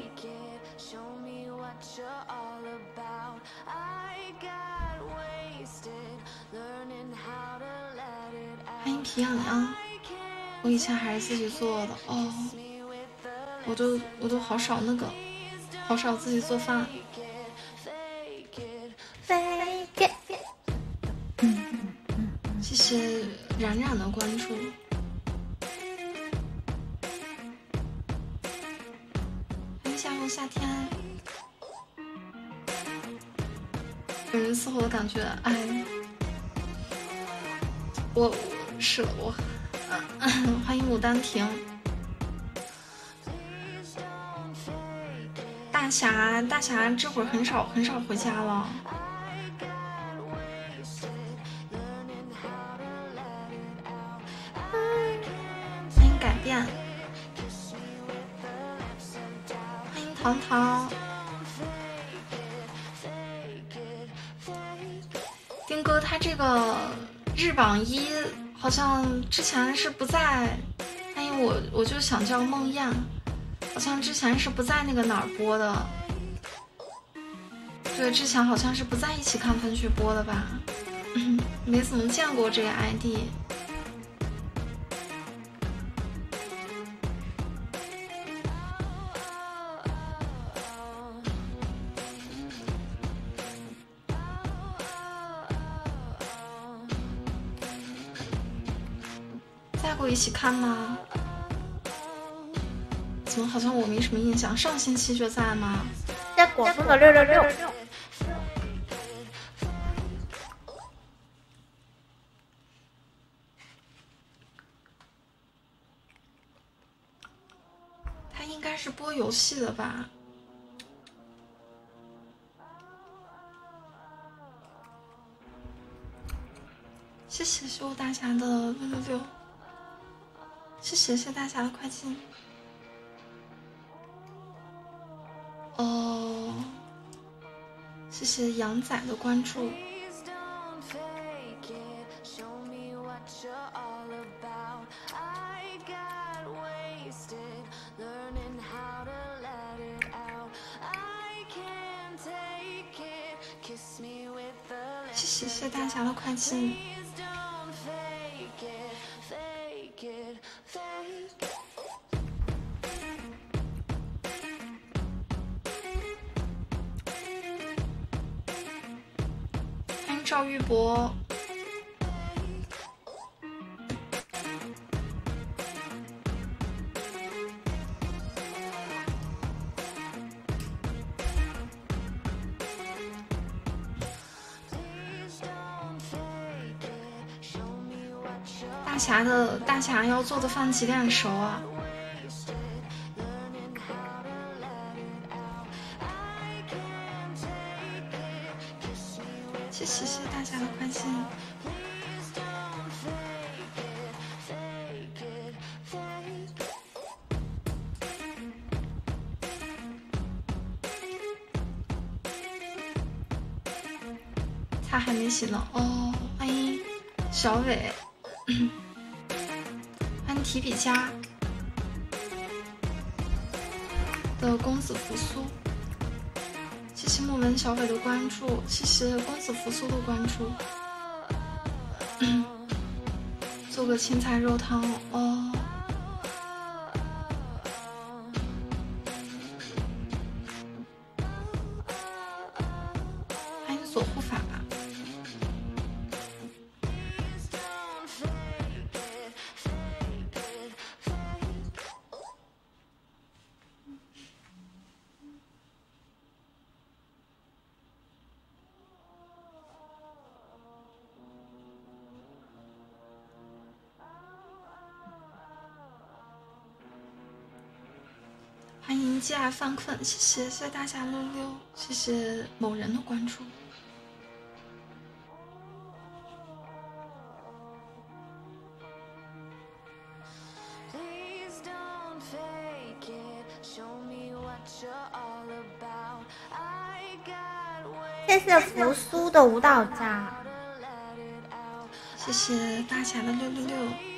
欢迎皮痒痒，我以前还是自己做的哦，我都我都好少那个，好少自己做饭。谢谢冉冉的关注。欢迎夏后夏天。有人伺候的感觉，哎，我是了我。欢迎牡丹亭。大侠，大侠这会儿很少很少回家了。欢迎改变。欢迎糖糖。丁哥，他这个日榜一好像之前是不在，哎，我我就想叫梦魇，好像之前是不在那个哪儿播的。对，之前好像是不在一起看分区播的吧，没怎么见过这个 I D。在过一起看吗？怎么好像我没什么印象？上星期就在吗？ 在果冻的六六六。 他应该是播游戏的吧？谢谢修大侠的六六六，谢谢谢大侠的快进。哦，谢谢杨仔的关注。谢谢谢大侠的快进。欢迎赵玉博。大侠的大侠要做的饭几点熟啊？谢谢谢大侠的关心。他还没洗呢哦，欢迎小伟。欢迎提笔家的公子扶苏，谢谢莫文小伟的关注，谢谢公子扶苏的关注。做个青菜肉汤哦。欢迎左护法。欢迎既爱犯困，谢谢谢谢大侠溜溜，谢谢某人的关注。 谢谢扶苏的舞蹈家， 谢谢大侠的六六六。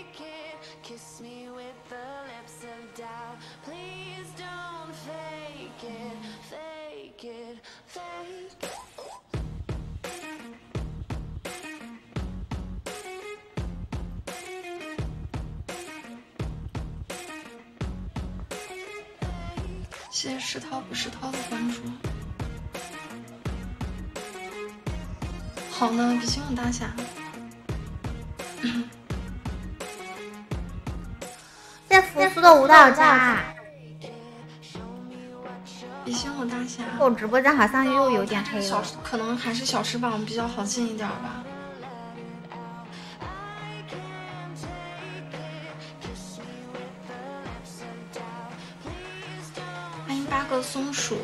谢谢石涛不石涛的关注。好呢，比心有大侠。 谢谢扶苏的舞蹈家。 比心有大侠。 我直播间好像又有点黑了， 可能还是小翅膀比较好进一点吧。欢迎八个松鼠，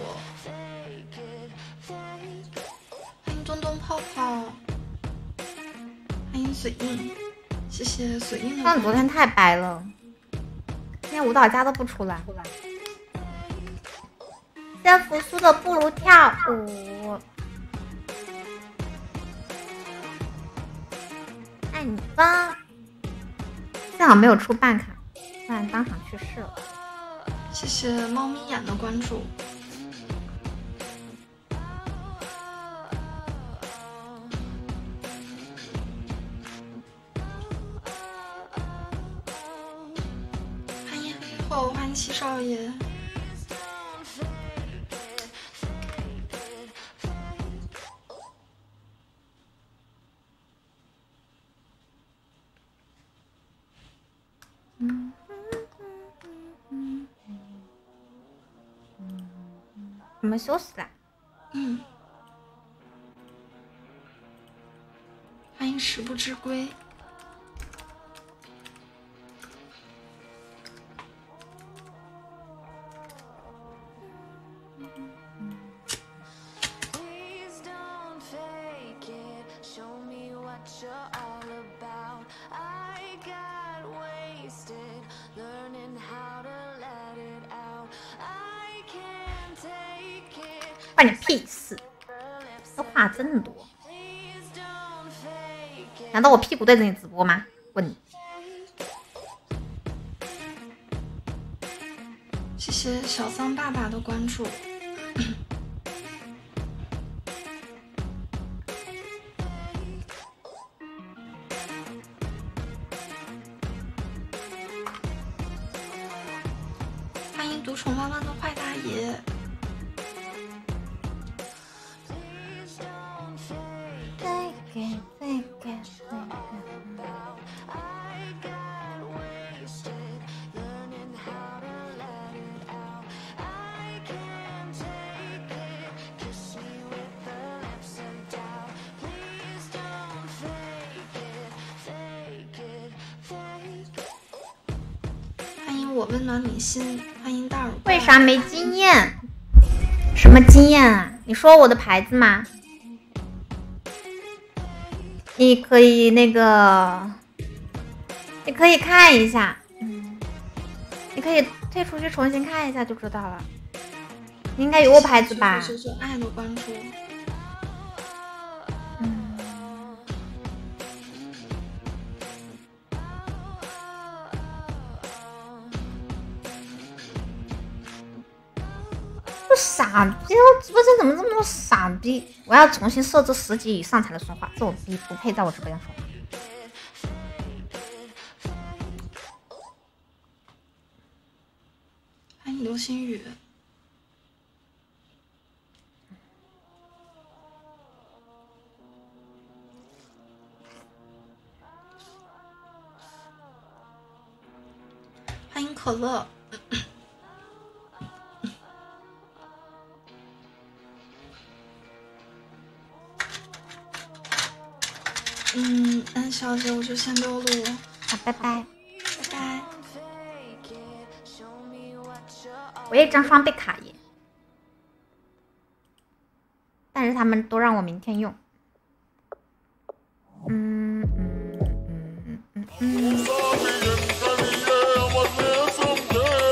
欢迎东东泡泡，欢迎嘴硬，谢谢嘴硬的。 但昨天太白了，今天舞蹈家都不出来。谢谢扶苏的不如跳舞，爱你吧。幸好没有出办卡，不然当场去世了。 谢谢猫咪眼的关注。欢迎黑后，欢迎七少爷。 嗯。我们休息啦。 嗯。欢迎食不知归。 关你屁事！这话这么多，难道我屁股对着你直播吗？问你。 谢谢小桑爸爸的关注。欢迎独宠弯弯的坏大爷。我温暖你心，欢迎大耳。 为啥没经验？什么经验啊？你说我的牌子吗？你可以那个，你可以看一下，嗯，你可以退出去重新看一下就知道了。你应该有我牌子吧？ 谢谢爱的关注。 傻逼！我直播间怎么这么多傻逼？我要重新设置十级以上才能说话，这种逼不配在我直播间说话。 欢迎流星雨。欢迎可乐。嗯，安小姐，我就先溜了。 好，拜拜， 拜拜。 我也张双倍卡耶，但是他们都让我明天用。嗯嗯嗯嗯嗯。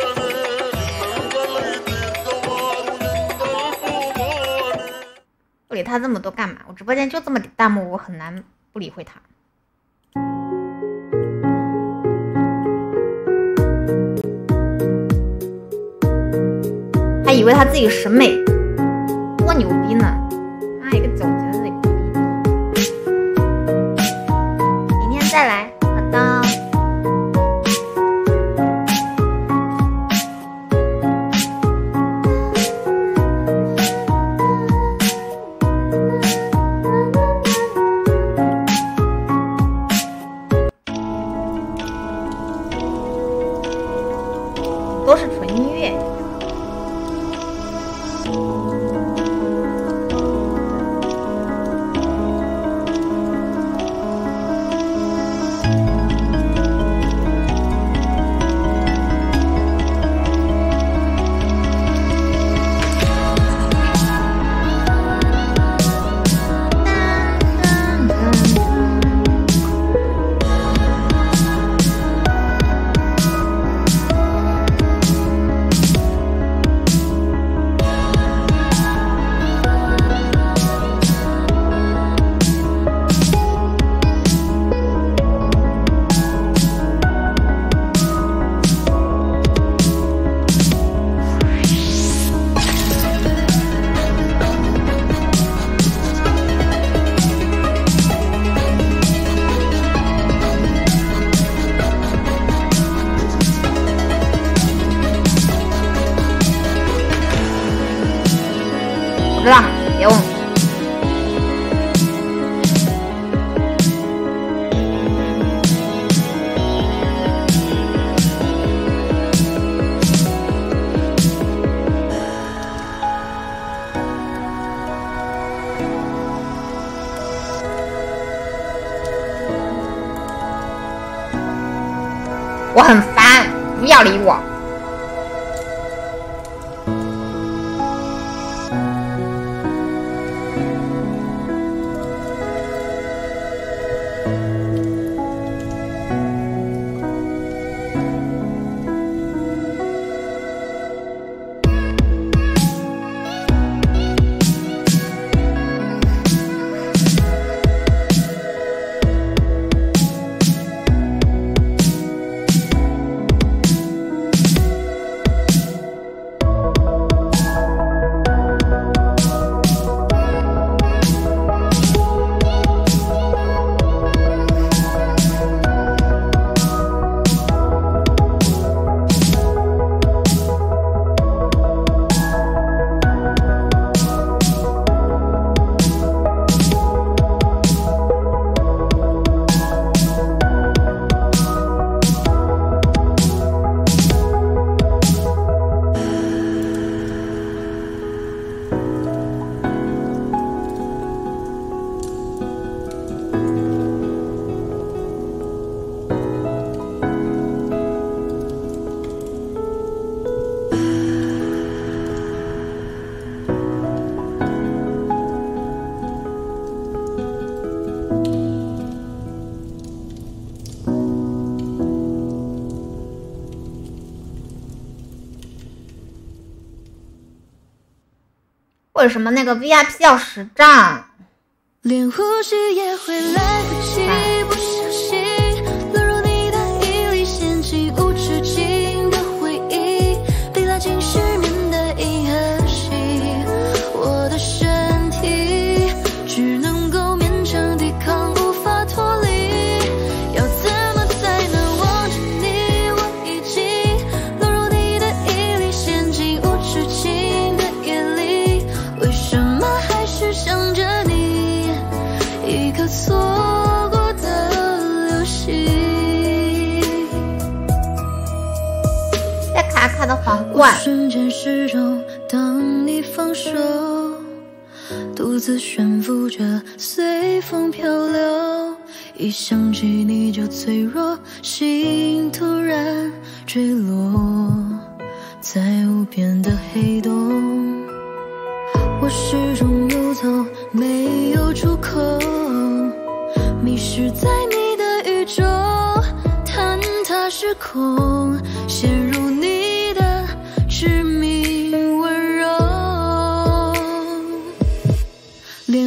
我理他这么多干嘛？我直播间就这么点弹幕，我很难不理会他。还以为他自己审美多牛逼呢，妈一个走节的那个逼逼。明天再来，好的。都是纯音乐。我知道，别问。我很烦，不要理我。为什么那个 V I P 要十张？ 连呼吸也会来不及，不小心落入你的意里，陷进无止境的回忆，被拉进失眠的银河系。我的身体只能够勉强抵抗，无法脱离。要怎么才能忘记你？我已经落入你的意里，陷进无止境的夜里。为什么还是想着你？一颗错过的流星。 在卡卡的皇冠。 瞬间失重，当你放手，独自悬浮着，随风漂流。一想起你就脆弱，心突然坠落在无边的黑洞。我始终游走，没有出口，迷失在你的宇宙，坍塌时空，陷入你的致命温柔。连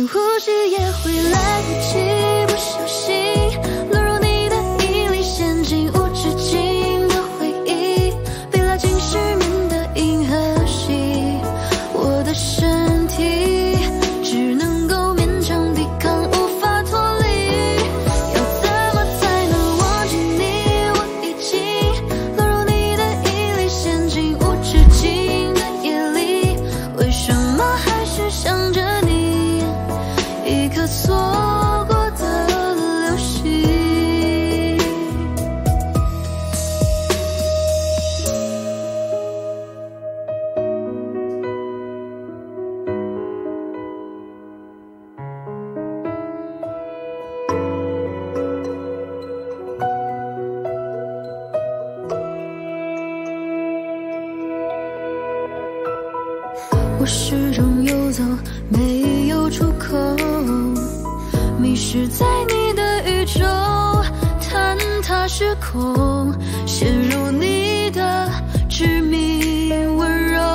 我始终游走，没有出口，迷失在你的宇宙，坍塌时空，陷入你的致命温柔，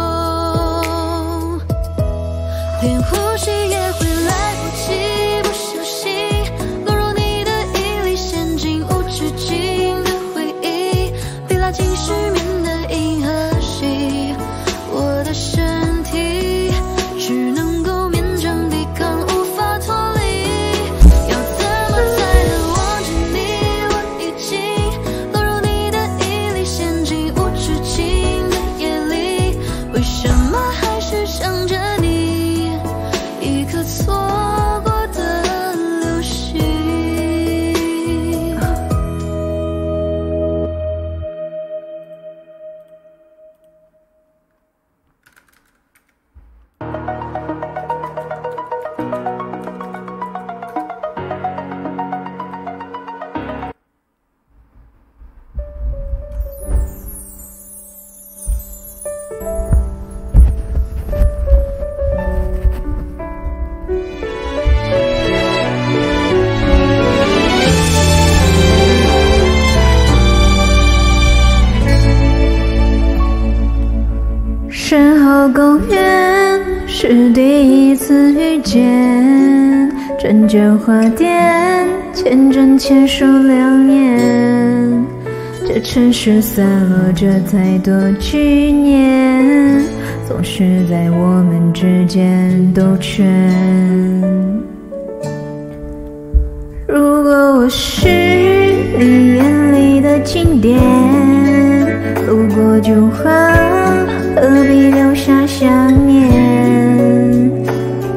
连呼吸也会来不及，不小心落入你的引力，陷进无止境的回忆，被拉进失眠的银河系，我的身体只能够勉强抵抗，无法脱离，要怎么才能忘记你？我已经落入你的引力，陷进无止境的夜里，为什么还是想着你，一颗错过的流星。 身后公园是第一次遇见，转角花店牵针牵手两年，这城市散落着太多纪念，总是在我们之间兜圈。如果我是你眼里的经典，路过就好，何必留下想念。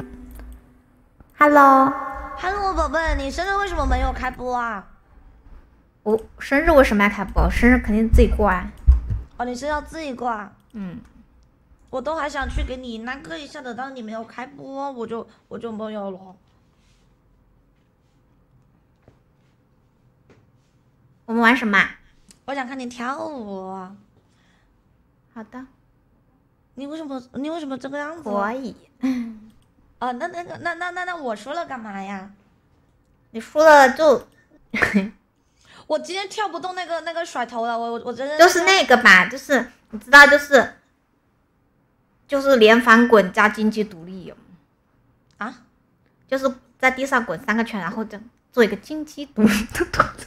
Hello Hello 宝贝，你生日为什么没有开播啊？ 我生日为什么要开播？生日肯定自己过啊。 哦，你是要自己过啊？ 嗯， 我都还想去给你那个一下的，但是你没有开播，我就我就没有了。 我们玩什么？ 我想看你跳舞。 好的。 你为什么你为什么这个样子？ 可以。 哦，那那个那那那那我输了干嘛呀？ 你输了就我今天跳不动那个那个甩头了，我我我真的就是那个吧，就是你知道，就是就是连翻滚加经济独立啊， 就是在地上滚三个圈，然后就做一个经济独立的动作。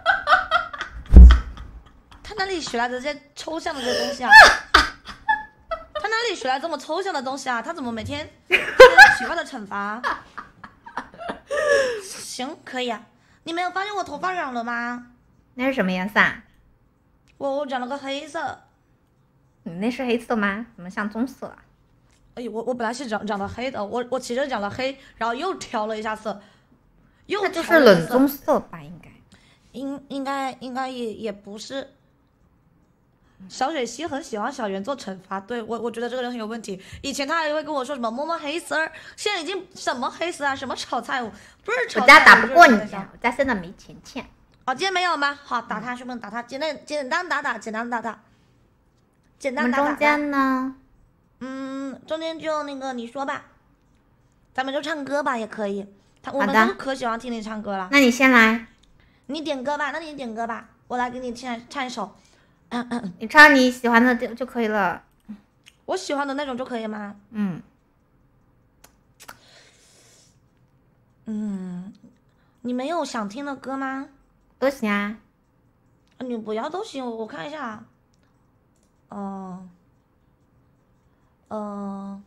他哪里学来的这些抽象的这些东西啊？他哪里学来这么抽象的东西啊？他怎么每天奇怪的惩罚？行，可以啊。你没有发现我头发染了吗？ 那是什么颜色啊？ 我我染了个黑色。 你那是黑色吗？怎么像棕色啊？ 哎呦，我我本来是染染的黑的，我我其实染了黑，然后又调了一下色，又那就是冷棕色吧？应该， 应应该应该也也不是。小水溪很喜欢小圆做惩罚，对我我觉得这个人很有问题。以前他还会跟我说什么摸摸黑丝儿，现在已经什么黑丝啊，什么炒菜，不是炒菜。 我家打不过你家，我家现在没钱钱。 哦，今天没有吗？好，打他，兄弟们打他，简单简单打打，简单打打，简单打打。 我们中间呢？ 嗯，中间就那个你说吧，咱们就唱歌吧，也可以。他我们都可喜欢听你唱歌了。 那你先来， 你点歌吧，那你点歌吧，我来给你唱唱一首。嗯嗯， 你唱你喜欢的就就可以了。 我喜欢的那种就可以吗？ 嗯嗯，你没有想听的歌吗？ 都行啊。 你不要都行，我我看一下。哦、呃，呃，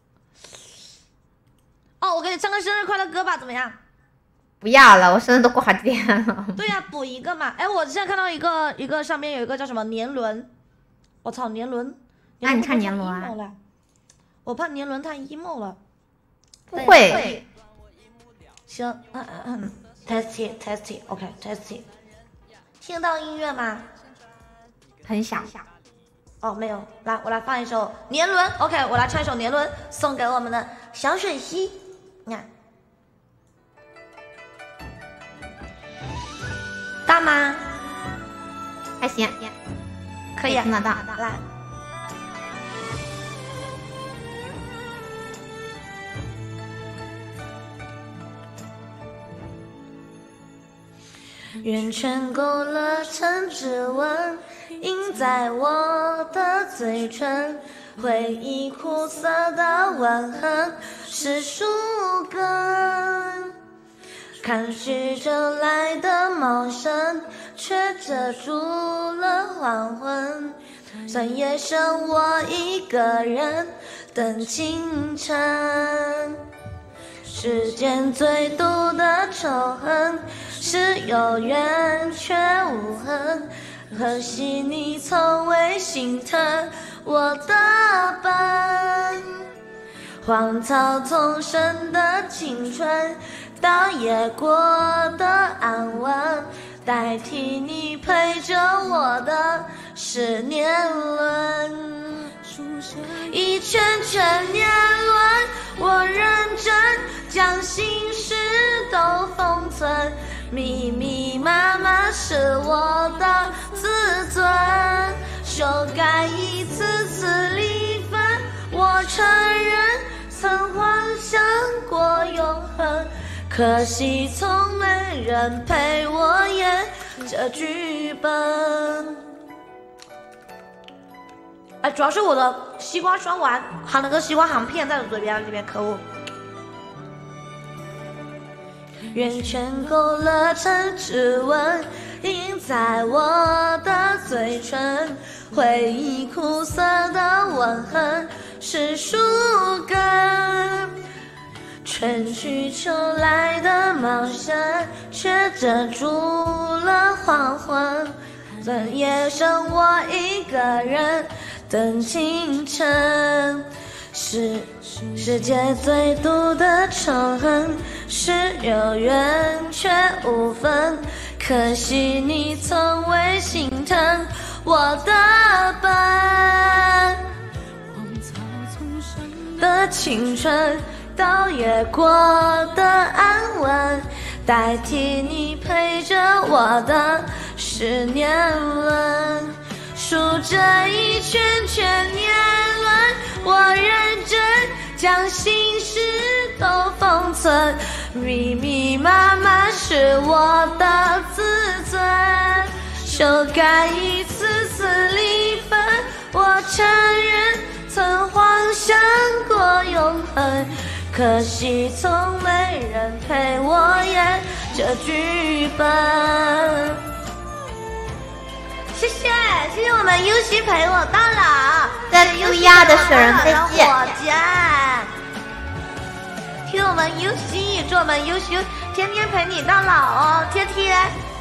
哦，我给你唱个生日快乐歌吧，怎么样？ 不要了，我生日都过好几天了。 对呀、啊，补一个嘛。哎，我现在看到一个一个上面有一个叫什么年轮，我操年轮。 那你唱年轮啊？ 我怕年轮太 emo 了。 不会。 行，嗯嗯嗯 ，test it test it，OK test it。听到音乐吗？ 很小。 哦，没有。来，我来放一首年轮 ，OK， 我来唱一首年轮，送给我们的小水溪。你看。大吗？ 还行， 可以听得到。 来， 圆圈勾勒成指纹，印在我的嘴唇。回忆苦涩的吻痕是树根，看徐着来的茂盛，却遮住了黄昏。算夜剩我一个人等清晨。世间最毒的仇恨是有缘却无恨，可惜你从未心疼我的笨。荒草丛生的青春，倒也过得安稳，代替你陪着我的是年轮。一圈圈年轮，我认真将心事都封存，密密麻麻是我的自尊，修改一次次离分，我承认曾幻想过永恒，可惜从没人陪我演这剧本。哎，主要是我的西瓜酸丸含了个西瓜含片在我嘴边里面，可恶。圆圈勾勒成指纹，印在我的嘴唇。回忆苦涩的吻痕是树根，春去秋来的茂盛，却遮住了黄昏。怎夜剩我一个人等清晨。是世界最毒的仇恨是有缘却无分，可惜你从未心疼我的笨。的青春倒也过得安稳，代替你陪着我的是年轮。数着一圈圈年轮，我认真将心事都封存，密密麻麻是我的自尊，修改一次次离分，我承认曾幻想过永恒，可惜从没人陪我演这剧本。谢谢谢谢我们优西陪我到老， 在乌鸦的雪人飞机， 火箭，听我们优西，祝我们优西天天陪你到老哦，贴贴。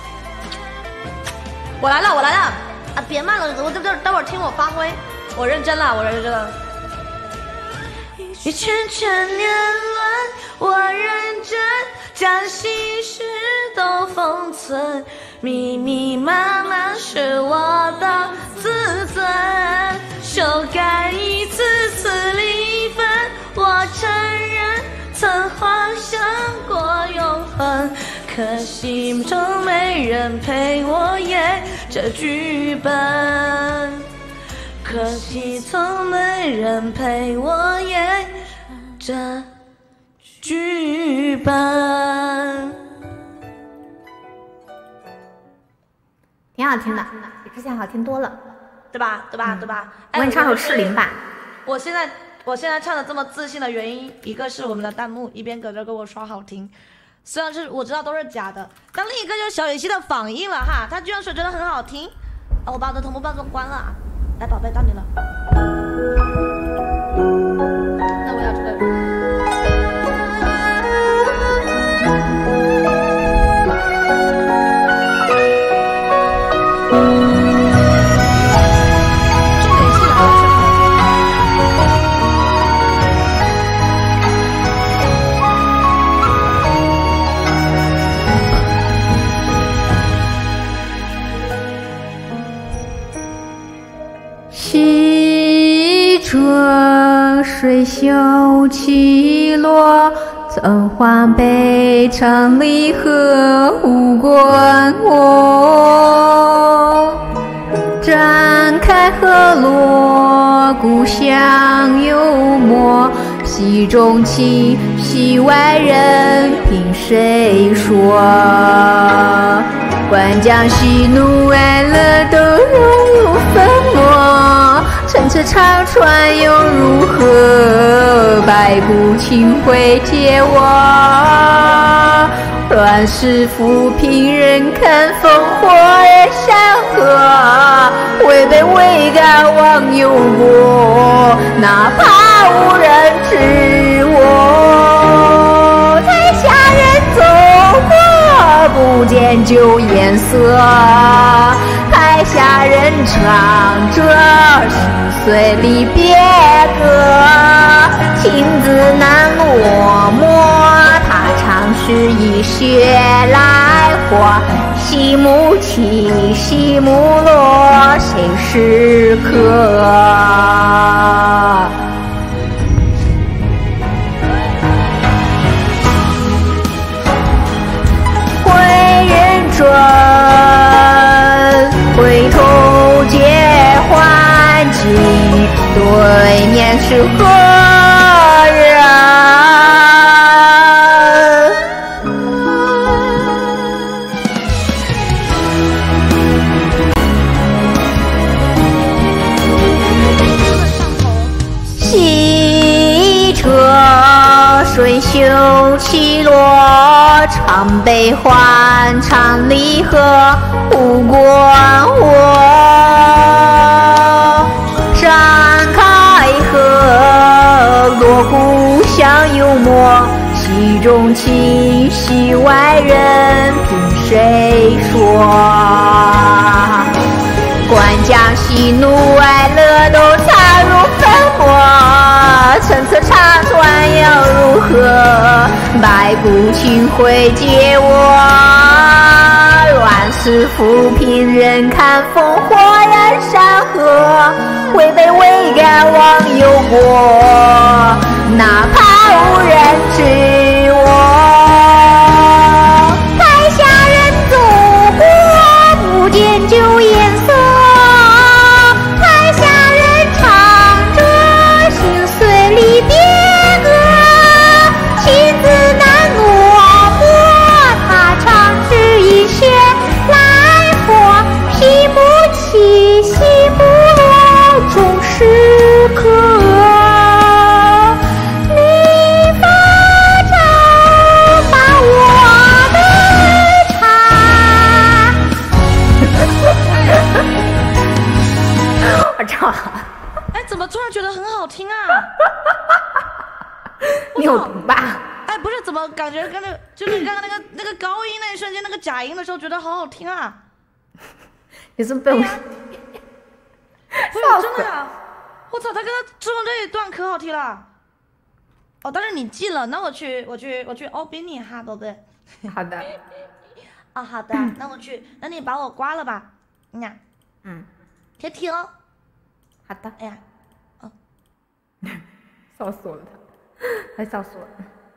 我来了，我来了啊！别慢了，我这这待会儿听我发挥，我认真了，我认真了。一圈圈年轮，我认真将心事都封存，密密麻麻是我的自尊，修改一次次离分，我承认曾幻想过永恒，可惜终没人陪我演这剧本，可惜从没人陪我演这剧本。 挺好听的，比之前好听多了， 对吧？对吧？嗯、对吧？ 我给你唱首适龄版。 我现在我现在唱的这么自信的原因，一个是我们的弹幕一边搁着给我刷好听，虽然是我知道都是假的，但另一个就是小野溪的仿音了哈，他居然说觉得很好听。啊，我把我的同步伴奏关了啊！来，宝贝，到你了。那我要这个。 西着水袖起落，曾唤北城离合无关我。展开河洛，故乡幽默，戏中情，戏外人，凭谁说？ 万江喜怒哀乐都融入粉墨，乘车长船又如何？百步清辉接我。乱世浮萍人看烽火而山河，位卑未敢忘忧国，哪怕无人知我。台下人走过，不见旧颜色，台下人唱着心碎离别歌，情字难落寞，他唱是一血来活，西幕起，西幕落，谁是客？归人转，回头皆还境，对面是何人？西车水袖起落，唱悲欢，唱离合，无关我。山开合，锣鼓响幽默，戏中情，戏外人，凭谁说？官将喜怒哀乐都插入粉墨，乘车长船又如何？百步清辉接我。乱世浮萍人看烽火燃山河，位卑未敢忘忧国，哪怕无人知我。台下人走过，不见旧颜色，台下人唱着心碎离别歌，情字难落寞，他唱是一血来活，西幕起，西幕落，终是客。你发照把我的茶。 我操！ 哎，怎么突然觉得很好听啊？ 你有毒吧？ 哎，不是，怎么感觉跟那个就是刚刚那个那个高音那一瞬间那个假音的时候，觉得好好听啊？ 你是被我？ 不是真的啊！我操，他刚刚之后这一段可好听了。哦，但是你记了，那我去我去我去哦比你哈，宝贝。 好的。 啊、哦，好的，那我去，那你把我刮了吧？嗯呀， 嗯， 贴贴哦。 好的。 哎呀，哦， 笑死我了他，他笑死我了。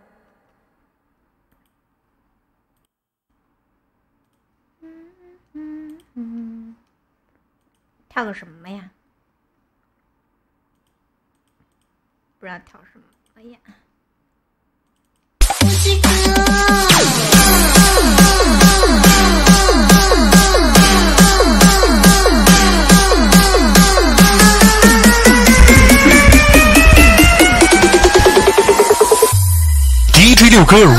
嗯嗯嗯，跳个什么呀？不知道跳什么呀。 D J 六哥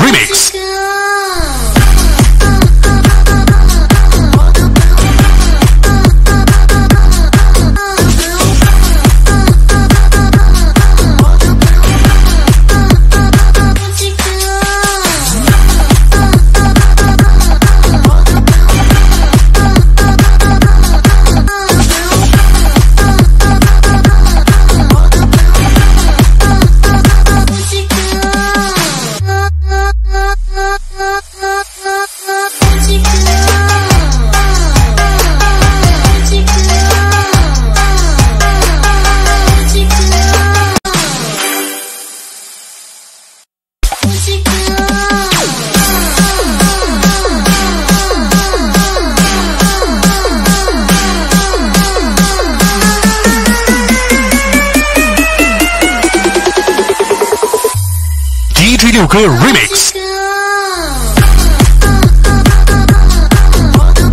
Remix。D J 六哥 Remix。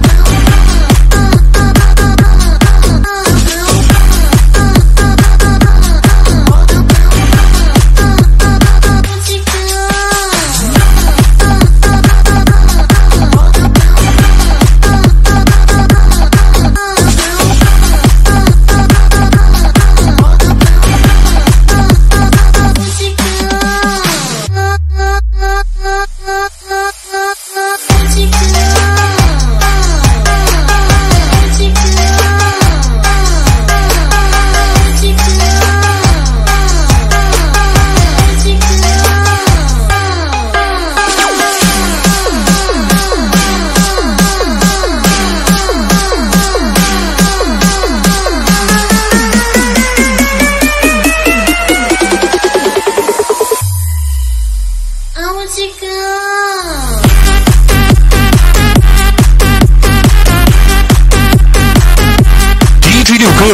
六哥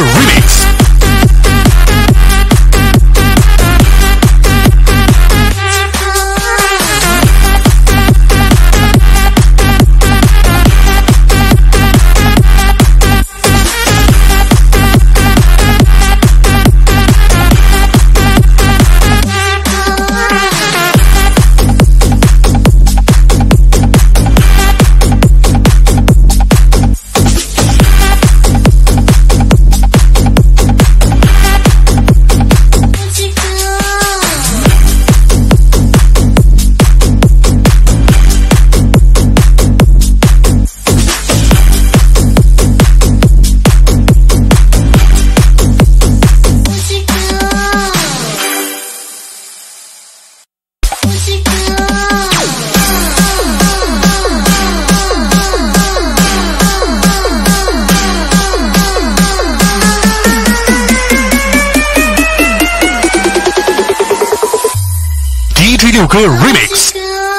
remix。D J 六哥 remix。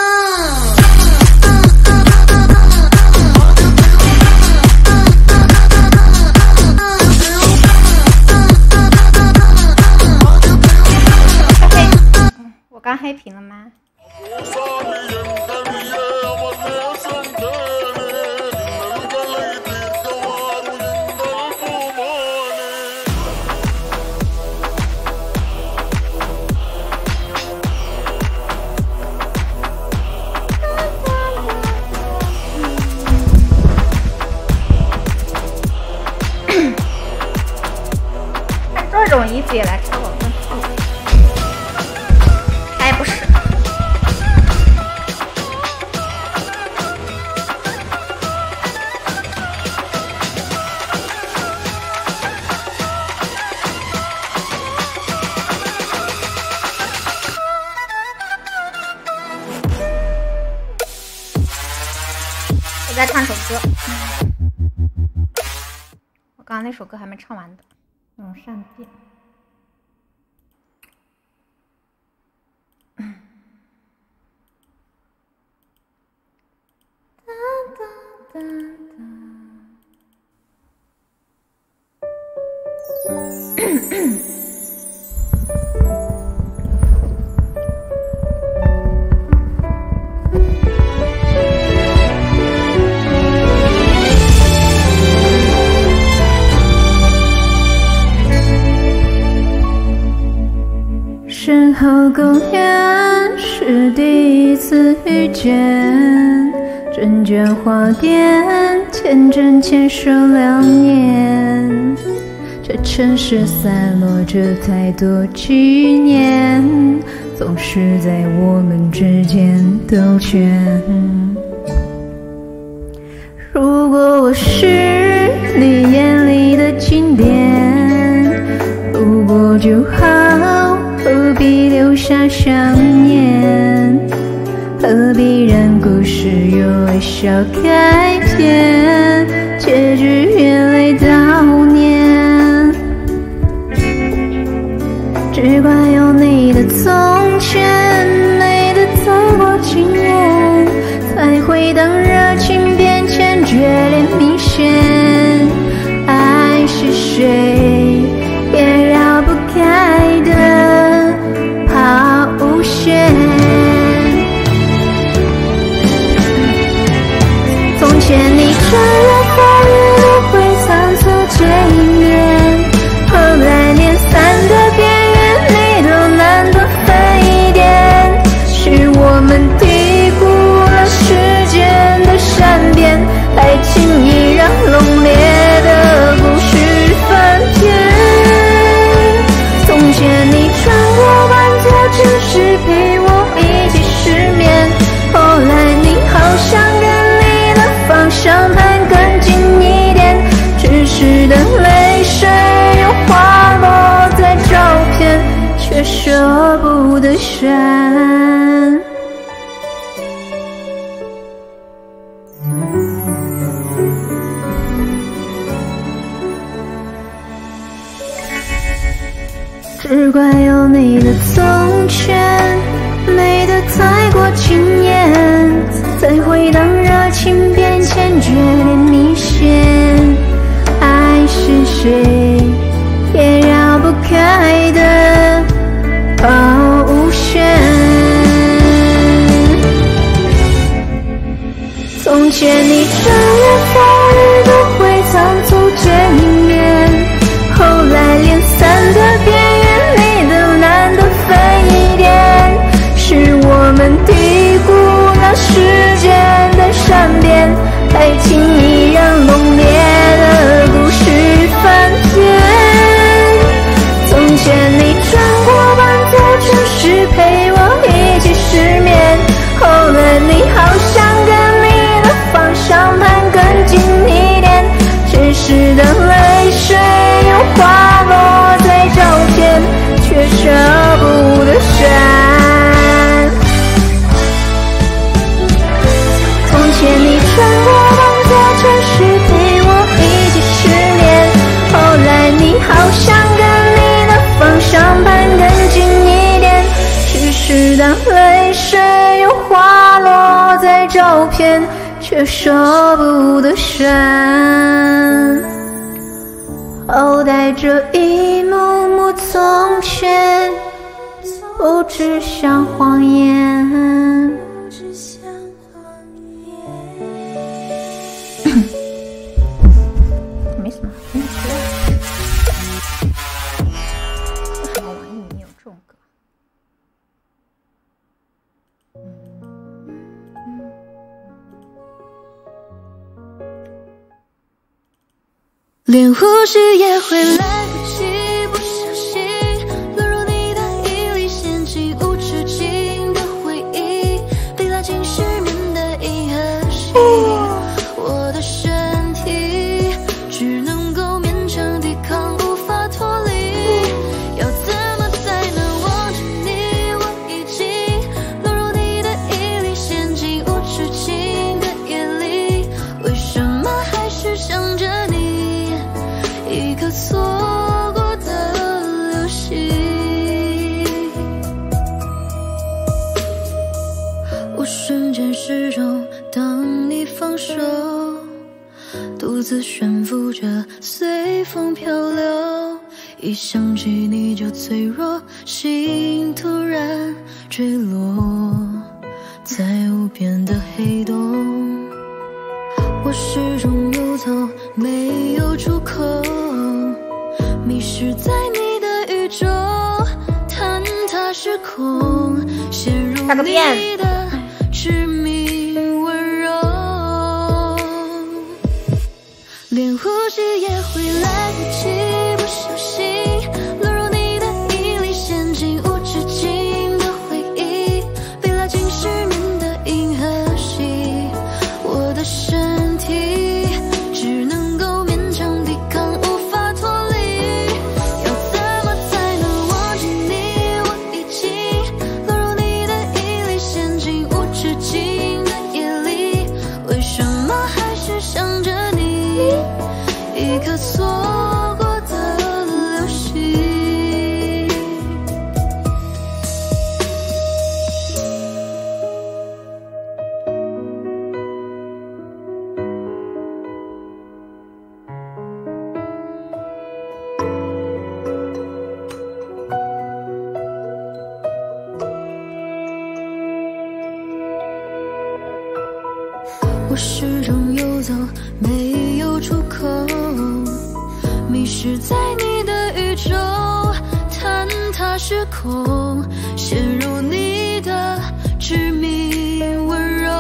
我刚黑屏了吗？这种衣服也来看我分数，还不是。我在唱首歌，我刚刚那首歌还没唱完的。那种善变。 身后公园是第一次遇见，针卷花店天真牵手两年，这城市散落着太多纪念，总是在我们之间兜圈。如果我是你眼里的经典，路过就好，何必留下想念？何必让故事用微笑改编？结局眼泪悼念。只怪有你的从前，没得再过几年，才会当热情变迁，决裂明显。爱是谁也绕不开的抛物线。从前你穿越风雨都会仓促见面，后来连散的边缘你都懒得飞点，是我们低估了时间的善变，太轻易让浓烈的故事翻篇。从前你穿过半条城市陪我一起失眠，后来你好像跟离了方向盘更近一点，只是的泪水又滑落在照片，却舍不得删。只怪有你的从前，没得太过惊艳，才会当热情变迁，决裂明显。爱是谁却舍不得删，后带着一幕幕从前，不只像谎言。 没什么，没什么。为什么网易云有这种歌？ 连呼吸也会来不及，不小心落入你的衣里，陷进无止境的回忆，被拉进失眠的银河系。我的身体只能够勉强抵抗，无法脱离。要怎么才能忘记你？我已经落入你的衣里，陷进无止境的夜里，为什么还是想着你？一颗错过的流星，我瞬间失重，当你放手，独自悬浮着，随风漂流。一想起你就脆弱，心突然坠落在无边的黑洞。我始终游走，没有出口，迷失在你的宇宙，坍塌时空，陷入你的致命温柔，连呼吸也会来不及，不小心落入你的衣里，陷进无止境的回忆，被拉进失眠的银河系。我的身体只能够勉强抵抗，无法脱离。要怎么才能忘记你？我已经落入你的衣里，陷进无止境的夜里，为什么还是想着你？一颗错过的流星。我始终游走，没有出口，迷失在你的宇宙，坍塌时空，陷入你的致命温柔，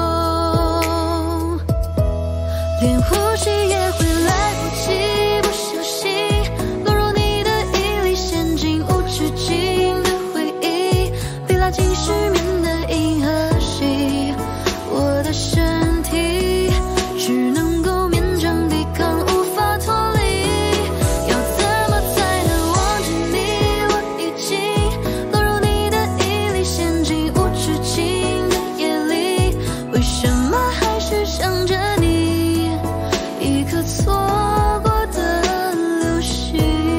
连呼吸也会来不及，不小心落入你的衣里，陷进无止境的回忆，被拉进失眠的银河系。我的身体只能够勉强抵抗，无法脱离。要怎么才能忘记你？我已经落入你的衣里，陷进无止境的夜里，为什么还是想着你？一颗错过的流星。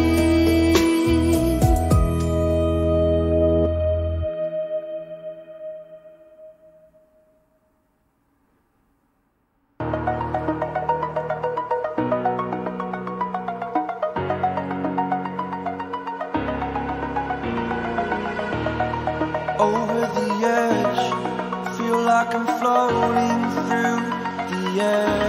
Over the edge, feel like I'm floating through the air.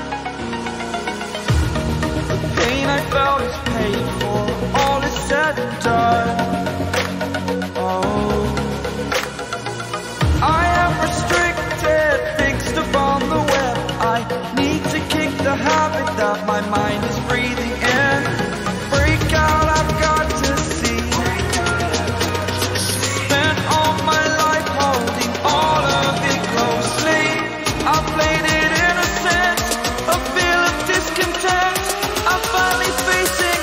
The pain I felt is paid for, all is said and done. Oh, I am restricted, fixed upon the web. I need to kick the habit that my mind is breathing in. Break out, I've got to see. Spent all my life holding all of it closely. I played it innocent, a feel of discontent. I'm finally facing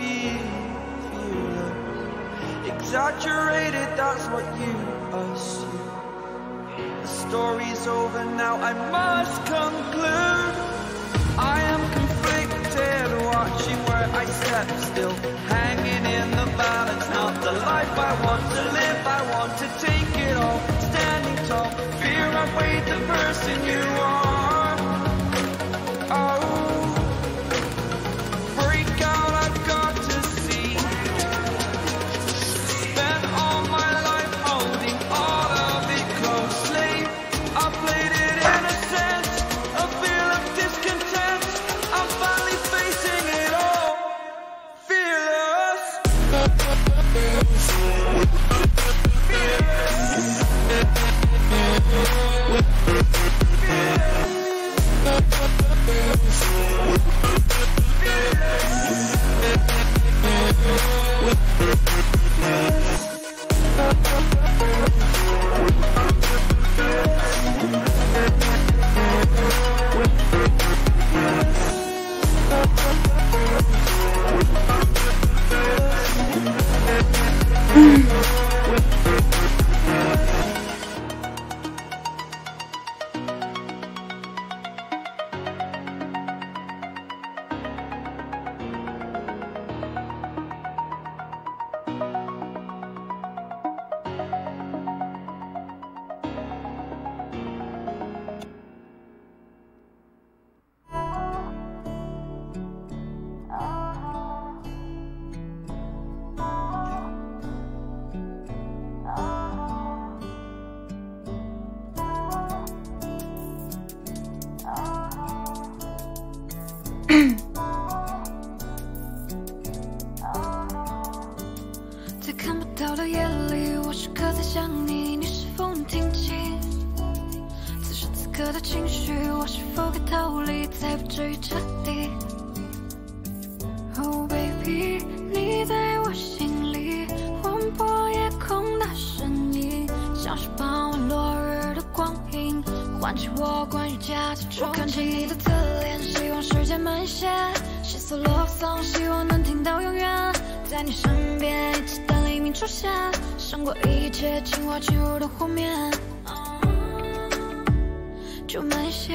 be fearless. Exaggerated, that's what you assume. The story's over now, I must conclude. I am conflicted, watching where I step still, hanging in the balance. Not the life I want to live, I want to take it all. Standing tall, fear I weighed the person you are. Oh, break out, I've got to see. Spent all my life holding all of it closely. I played it innocent, a feel of discontent. I'm finally facing it all, fearless. 在看不到的夜里，我时刻在想你，你是否能听清此时此刻的情绪？我是否该逃离，才不至于彻底 ？Oh baby， 你在我心里，划破夜空的身影，像是傍晚落日的光影，唤起我关于家的憧憬。我看见你的侧脸，希望时间慢些，细诉love song，希望能听到永远。在你身边，一起等黎明出现，胜过一切情话侵入的湖面。就慢些，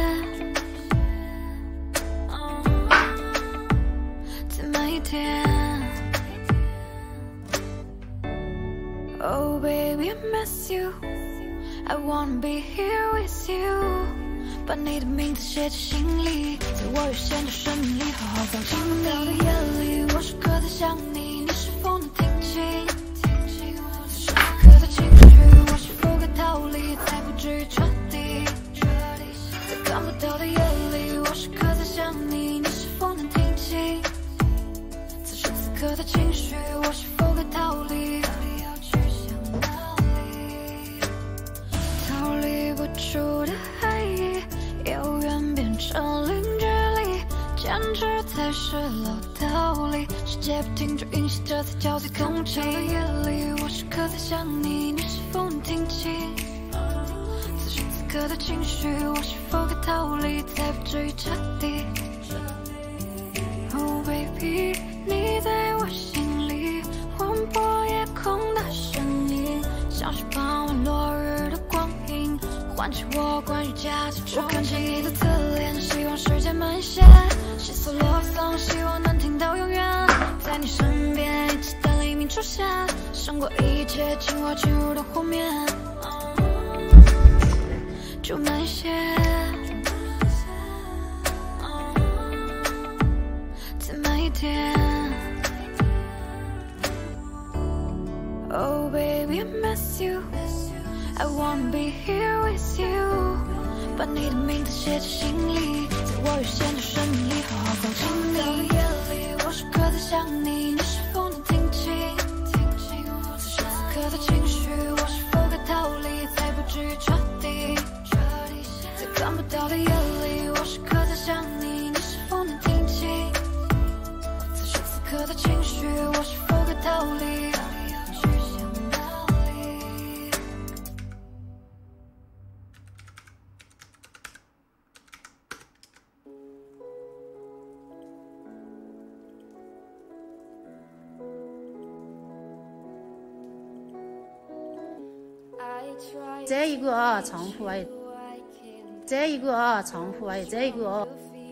再慢一点。Oh baby, I miss you, I wanna be here with you。把你的名字写进心里，在我有限的生命里好好放进你。的夜里，我时刻在想你，你是否能听清？此时此刻的情绪，我是否该逃离，才不至于彻底？在看不到的夜里，我时刻在想你，你是否能听清？此时此刻的情绪，我是否该逃离？到底要去向哪里？逃离不出的爱意。遥远变成零距离，坚持才是老道理。世界不停止运行，这才叫最空气。的夜里，我时刻在想你，你是否能听清？此时此刻的情绪，我是否该逃离，才不至于彻底 ？Oh baby， 你在我心里，划破夜空的身影，像是傍晚落日的光影。唤起我关于家的憧憬。我看见你的侧脸，希望时间慢些，细诉love song，希望能听到永远。在你身边，一起等黎明出现，胜过一切情话侵入的湖面。就慢些，再慢一点。Oh baby, I miss you, I wanna be here with you。把你的名字写进心里，在我有限的生命里好好放进你。的夜里，我时刻在想你，你是否能听清？此时此刻的情绪，我是否该逃离，才不至于彻底？在看不到的夜里，我时刻在想你，你是否能听清？此时此刻的情绪，我是否该逃离？ 这一个啊，唱谱啊，这一个啊，唱谱啊，这一个、啊。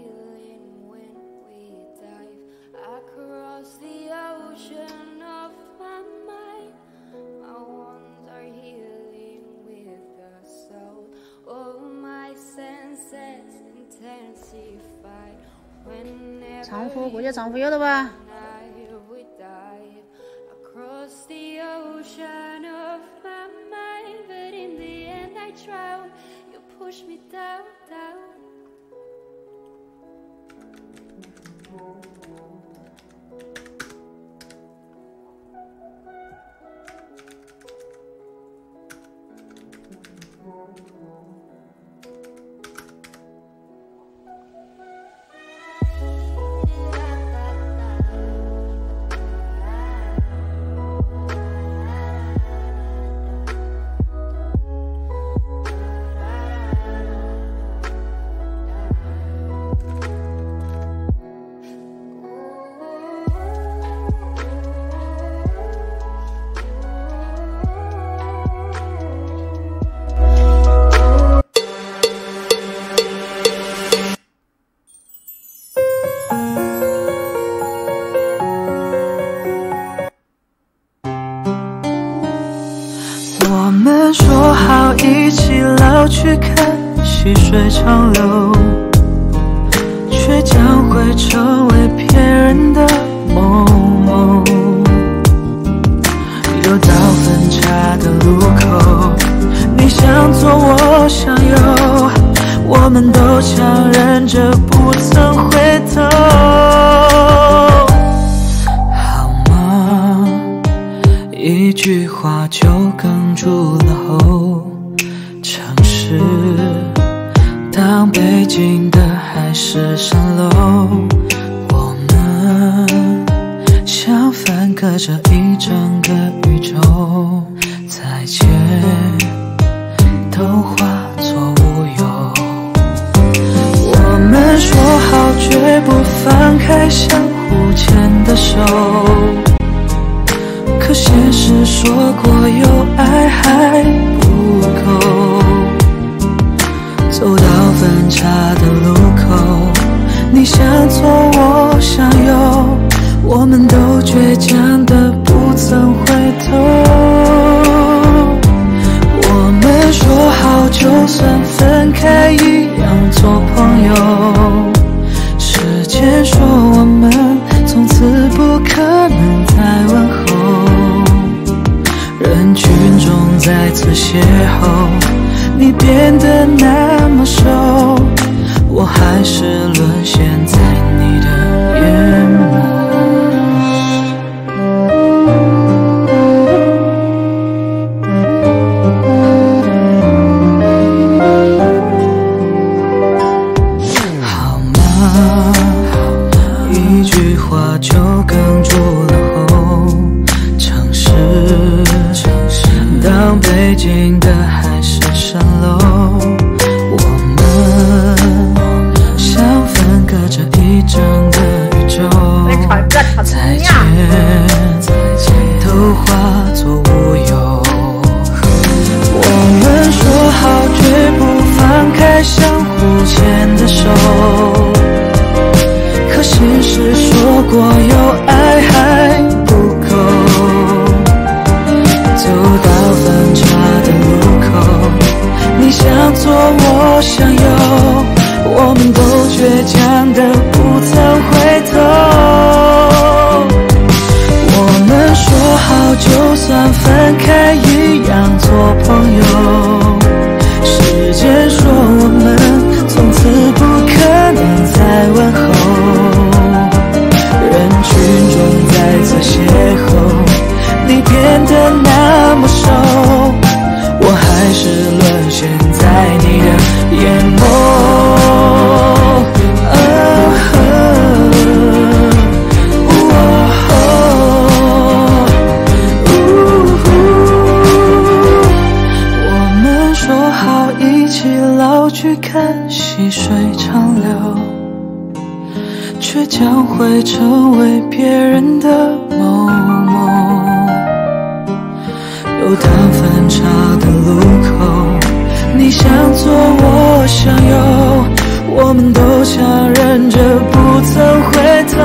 唱谱，过去唱谱有的吧？ 我们说好一起老去看细水长流，却将会成为骗人的梦梦。又到分岔的路口，你想左我想右，我们都强忍着不曾回头。好吗？一句话就哽住了喉。城市当北京的海市蜃楼，我们像分隔着一整个宇宙。再见，都化作乌有。我们说好绝不放开相互牵的手，可现实说过有爱还不够。走到分岔的路口，你向左我向右，我们都倔强的不曾回头。我们说好就算分开一样做朋友，时间说我们从此不可能再问候。人群中再次邂逅，你变得那么瘦，我还是沦陷在你的眼眸。好吗？一句话就哽住了喉。城市当北京的海市蜃楼，我们像分隔着一整个宇宙。再见，都化作乌有。我们说好绝不放开相互牵的手，可现实说过有爱还不够。走到分岔的路口，你向左我向右，我们都倔强的不曾回头。我们说好就算分开一样做朋友，时间说我们从此不可能再问候。人群中再次邂逅，你变得那么瘦，我还是沦陷在你的眼眸。我们说好一起老去看细水长流，却将会成为别人的梦梦。又当分岔的路你想做我想有，我们都强忍着不曾回头。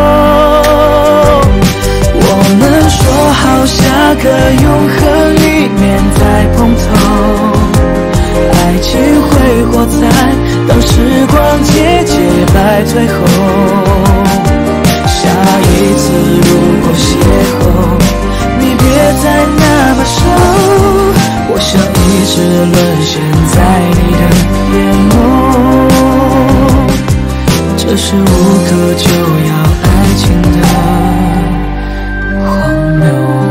我们说好下个永恒里面再碰头，爱情会活在当时光节节败退后。下一次如果邂逅，你别再那么瘦，我想一直沦陷在你的眼眸。这是无可救药爱情的荒谬。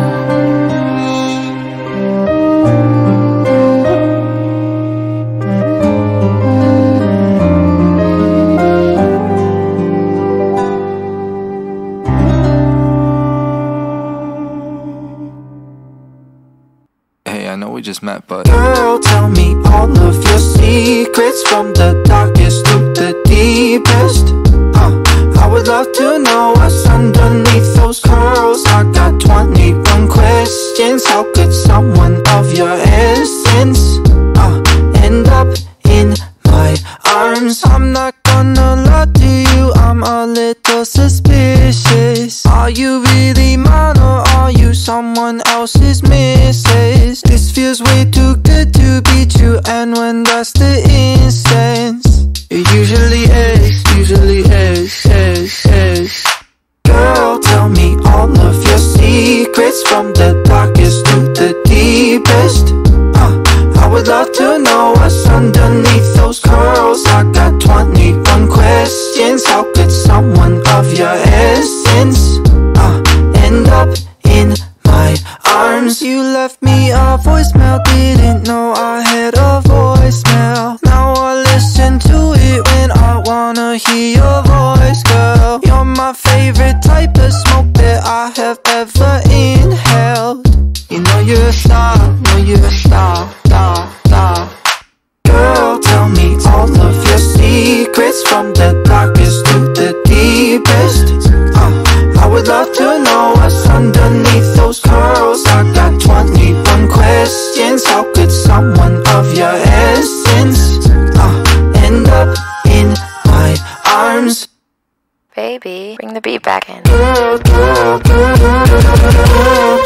Just met, but girl, tell me all of your secrets, from the darkest to the deepest. uh, I would love to know what's underneath those curls. I got twenty-one questions. How could someone of your essence uh, end up in my arms? I'm not gonna lie to you, I'm a little suspicious. Are you really mine or are you someone else's missus? This feels way too good to be true, and when that's the instance, it usually is, usually is, is, is. Girl, tell me all of your secrets, from the darkest to the deepest. uh, I would love to know what's underneath those curls. I got twenty-one questions. How could someone of your essence uh, end up in my arms? You left me a voicemail, didn't know I had a voicemail. Now I listen to it when I wanna hear your voice, girl. You're my favorite type of smoke that I have ever inhaled. You know you're a star, know you're a star, star, star. Girl, tell me all of your secrets, from the darkest to the deepest. uh, I would love to know what's underneath those curls. I got twenty-one questions. How could someone of your essence uh, end up in my arms? Baby, bring the beat back in. Girl, girl, girl, girl.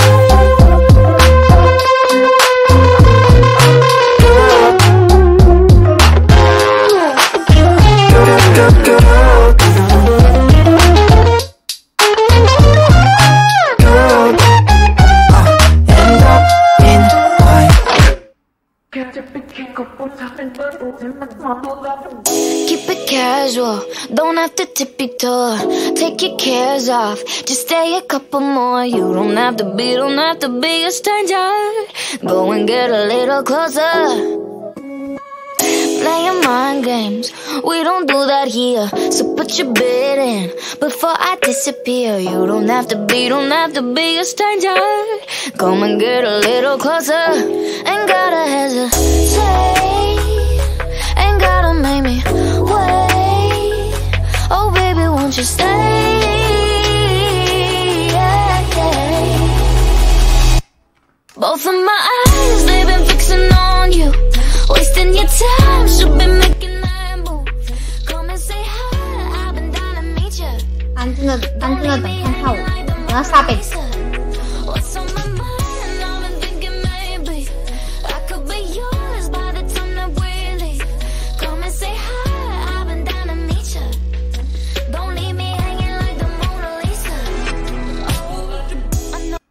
Keep it casual, don't have to tippy toe. Take your cares off, just stay a couple more. You don't have to be, don't have to be a stranger. Go and get a little closer. Playing mind games, we don't do that here. So put your bid in before I disappear. You don't have to be, don't have to be a stranger. Come and get a little closer. Ain't gotta hesitate, ain't gotta make me wait. Oh baby, won't you stay? Yeah, yeah. Both of my eyes, they've been fixing on you. Wasting your time, should be making that move. Come and say hi, I've been down to meet you. 安静的，安静的等看跳舞，我要下辈子。 What's on my mind? I've been thinking maybe I could be yours by the time that we leave. Come and say hi, I've been down to meet you. Don't leave me hanging like the Mona Lisa. Oh, I know.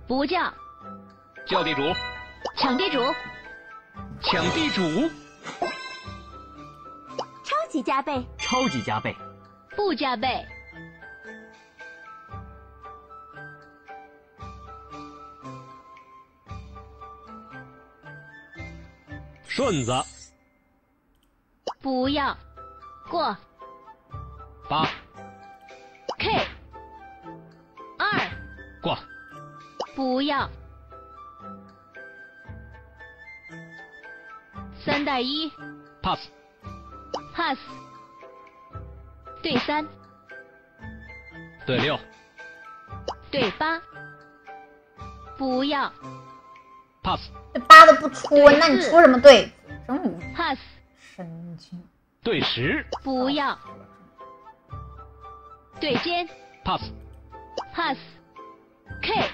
不叫。 叫地主。 抢地主。 抢地主。 超级加倍。 超级加倍。 不加倍。 顺子。 不要。过。 八。 K。二。 过。 不要。三带一。 pass。 pass。对三。 对六。 对八。不要。 pass。 这八都不出，那你出什么对？真无语。 pass。 神经。 对十。 不要。对尖。 pass。 pass。K。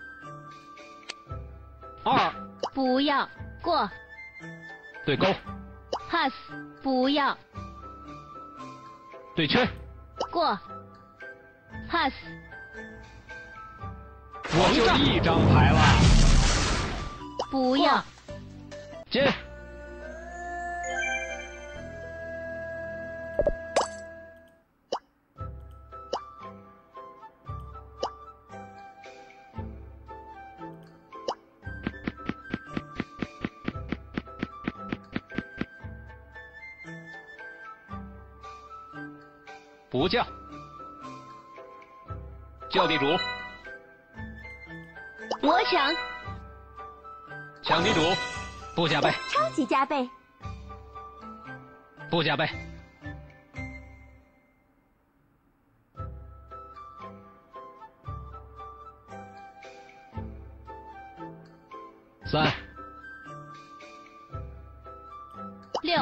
二。 不要。过。 对勾。 pass。不要。 对圈。 过。pass。 我就一张牌了。 不要。 接。不叫。叫地主。 我抢。 抢地主。不加倍。 超级加倍。 不加倍。三。 六。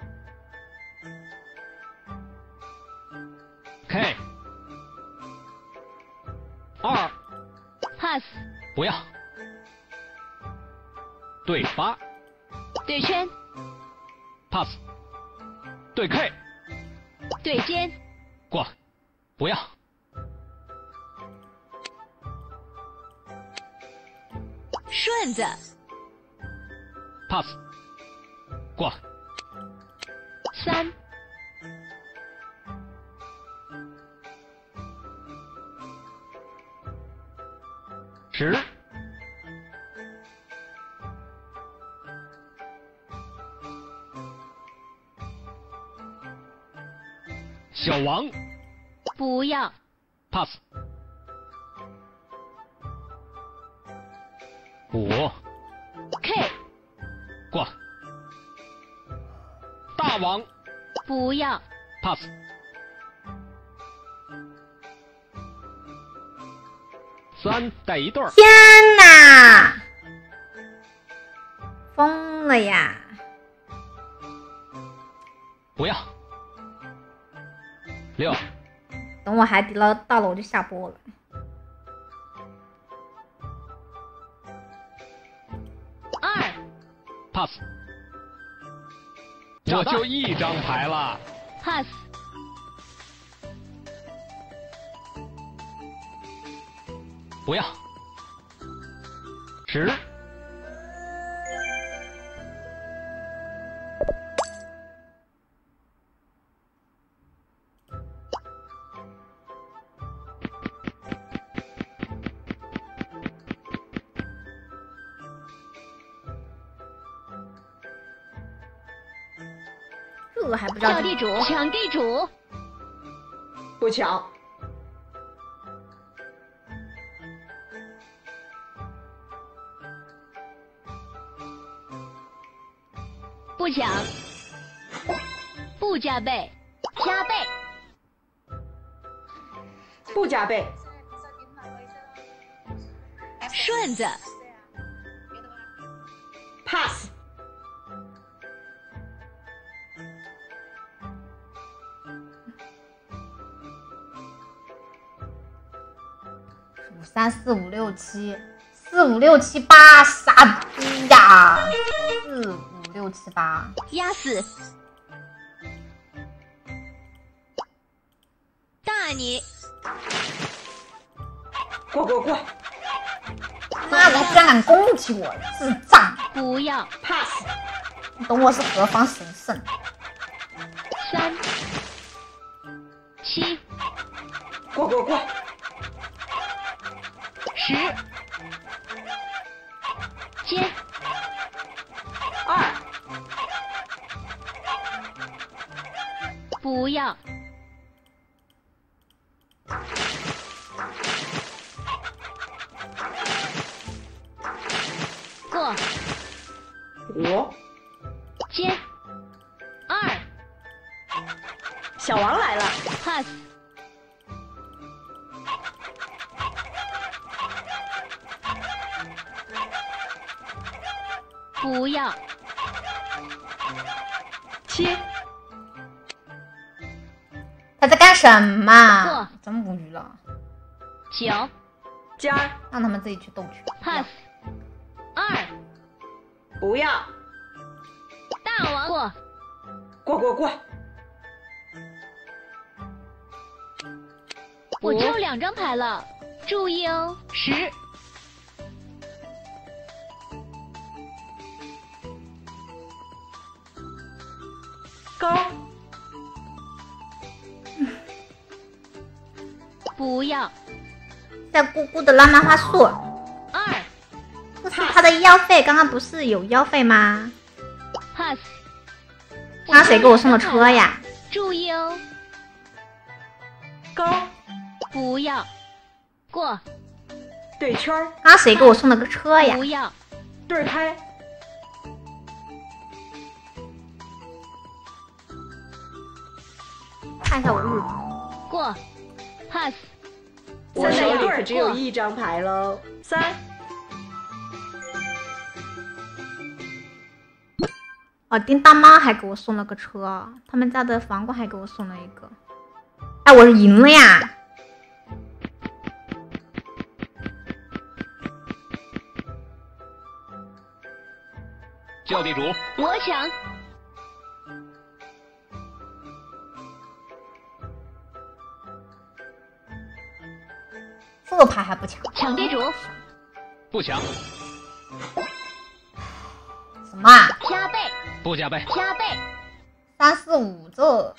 K。二。 pass。 不要。对八。 对圈。 pass。对 K。 对尖。 过。不要。 顺子。 pass。过。 三。 十。小王。 不要。 pass。五。 K。 过。大王。 不要。 pass。三带一对儿。 天哪！疯了呀！ 不要。六。 等我海底捞到了，我就下播了。 二。 pass。我就一张牌了。 pass。 不要。十。 这个还不知道。 叫地主。抢地主。 不抢。 不抢。不加倍。加倍。 不加倍。 顺子。 pass。 五三四五六七，四五六七八，傻逼呀！四五六七八， 压死。大你。 过过过。 妈的，还居然敢攻击我，智障！ 不要 pass， 你懂我是何方神圣？ 三七过过过， 十接二不要过五接二小王来了 pass 不要七他在干什么？真无语了。 九尖儿， 让他们自己去斗去。 pass 二不要大王过过过过， 我只有两张牌了，注意哦。十高不要在姑姑的浪漫花束。 二这是他的医药费，刚刚不是有医药费吗？ pass 刚刚谁给我送的车呀？ 注意哦。 高不要过对圈儿， 刚刚谁给我送了个车呀？ 不要对拍看一下我日子。 过 pass 我手里可只有一张牌喽。三哦，丁大妈还给我送了个车，他们家的房管还给我送了一个。哎，我是赢了呀！ 叫地主， 我抢这牌还不抢？ 抢地主不抢， 什么啊？ 加倍不加倍， 加倍三四五这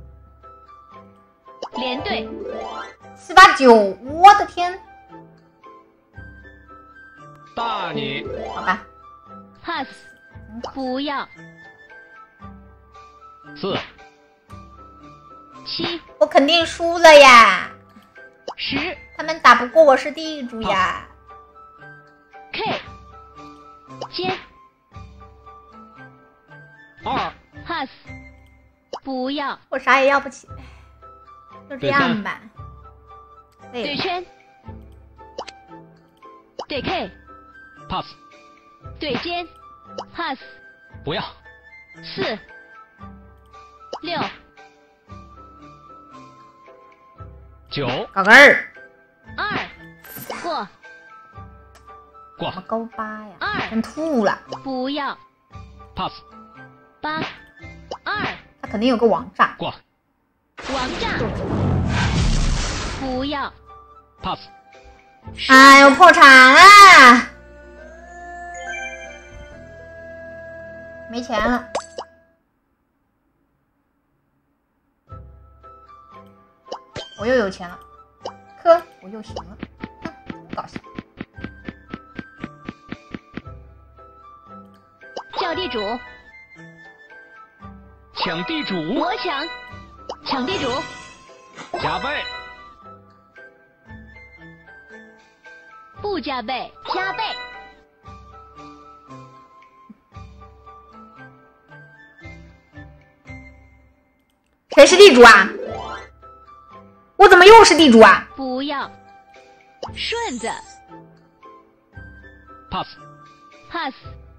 连队七八九，我的天！ 大你好吧 pass 不要四七我肯定输了呀！ 十他们打不过我是地主呀！ K 接二 pass 不要我啥也要不起，就这样吧。 对圈对 K pass 对尖 pass 不要四六九搞个二二过过什么高八呀？ 二真吐了！ 不要 pass 八二他肯定有个王炸。 过王炸不要 pass 哎呦，破产了！没钱了。我又有钱了，呵，我又行了，哼，搞笑。 叫地主抢地主， 我抢抢地主加倍不加倍加倍谁是地主啊？我怎么又是地主啊？ 不要顺子 pass pass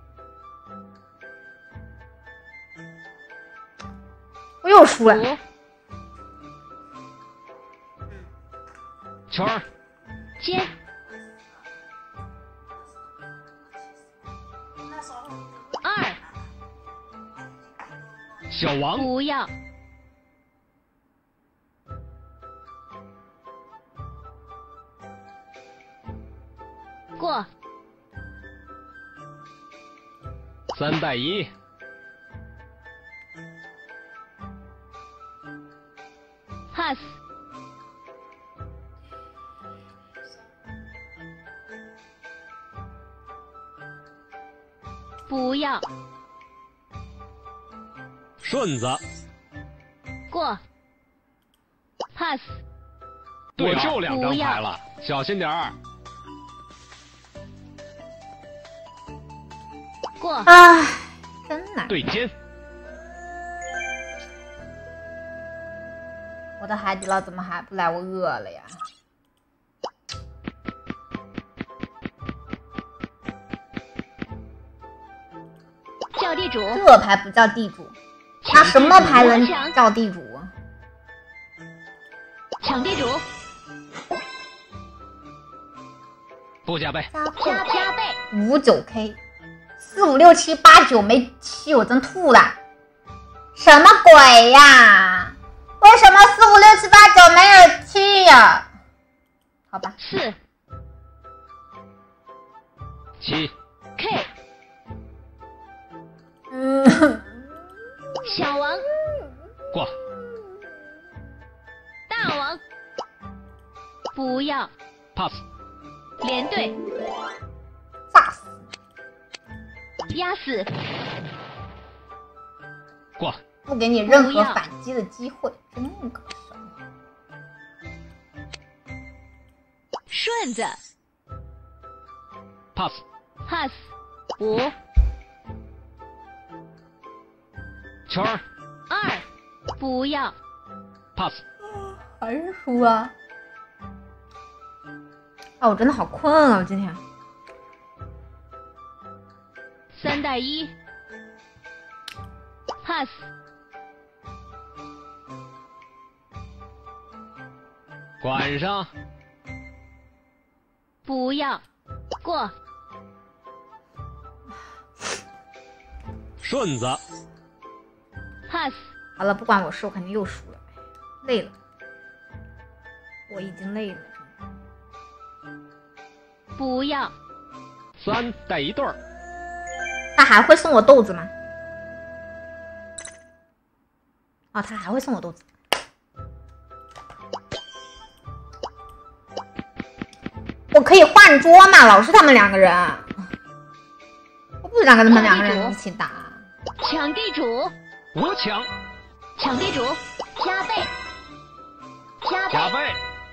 我又输了。 圈儿接二小王不要过三带一。 pass。不要。 顺子。 过。pass。 我就两张牌了，小心点儿。 过。 唉，真难。 对尖。 我的海底捞怎么还不来？我饿了呀！ 叫地主。 这牌不叫地主，拿什么牌能叫地主？ 抢地主。 不加倍。 加加倍。 五九 K， 四五六七八九没七，我真吐了！什么鬼呀？为什么四五六七八九没有七呀？好吧。 四。 七。 K。 嗯。 小王。 过。 大王。不要。 pass。 连队。 炸死。 压死。 过。 不给你任何反击的机会，真可笑。 顺子。 pass。 pass。五。 圈儿。 二。不要。 pass。 还是输啊！啊，我真的好困啊！我今天。 三带一。pass。 管上。 不要。过。 顺子。 pass。 好了，不管我输，我肯定又输了，累了，我已经累了。 不要。 三带一对儿。 他还会送我豆子吗？哦，他还会送我豆子。我可以换桌吗？老是他们两个人，我不想跟他们两个人一起打。 抢地主。 我抢。 抢地主。加倍。加倍。 加倍。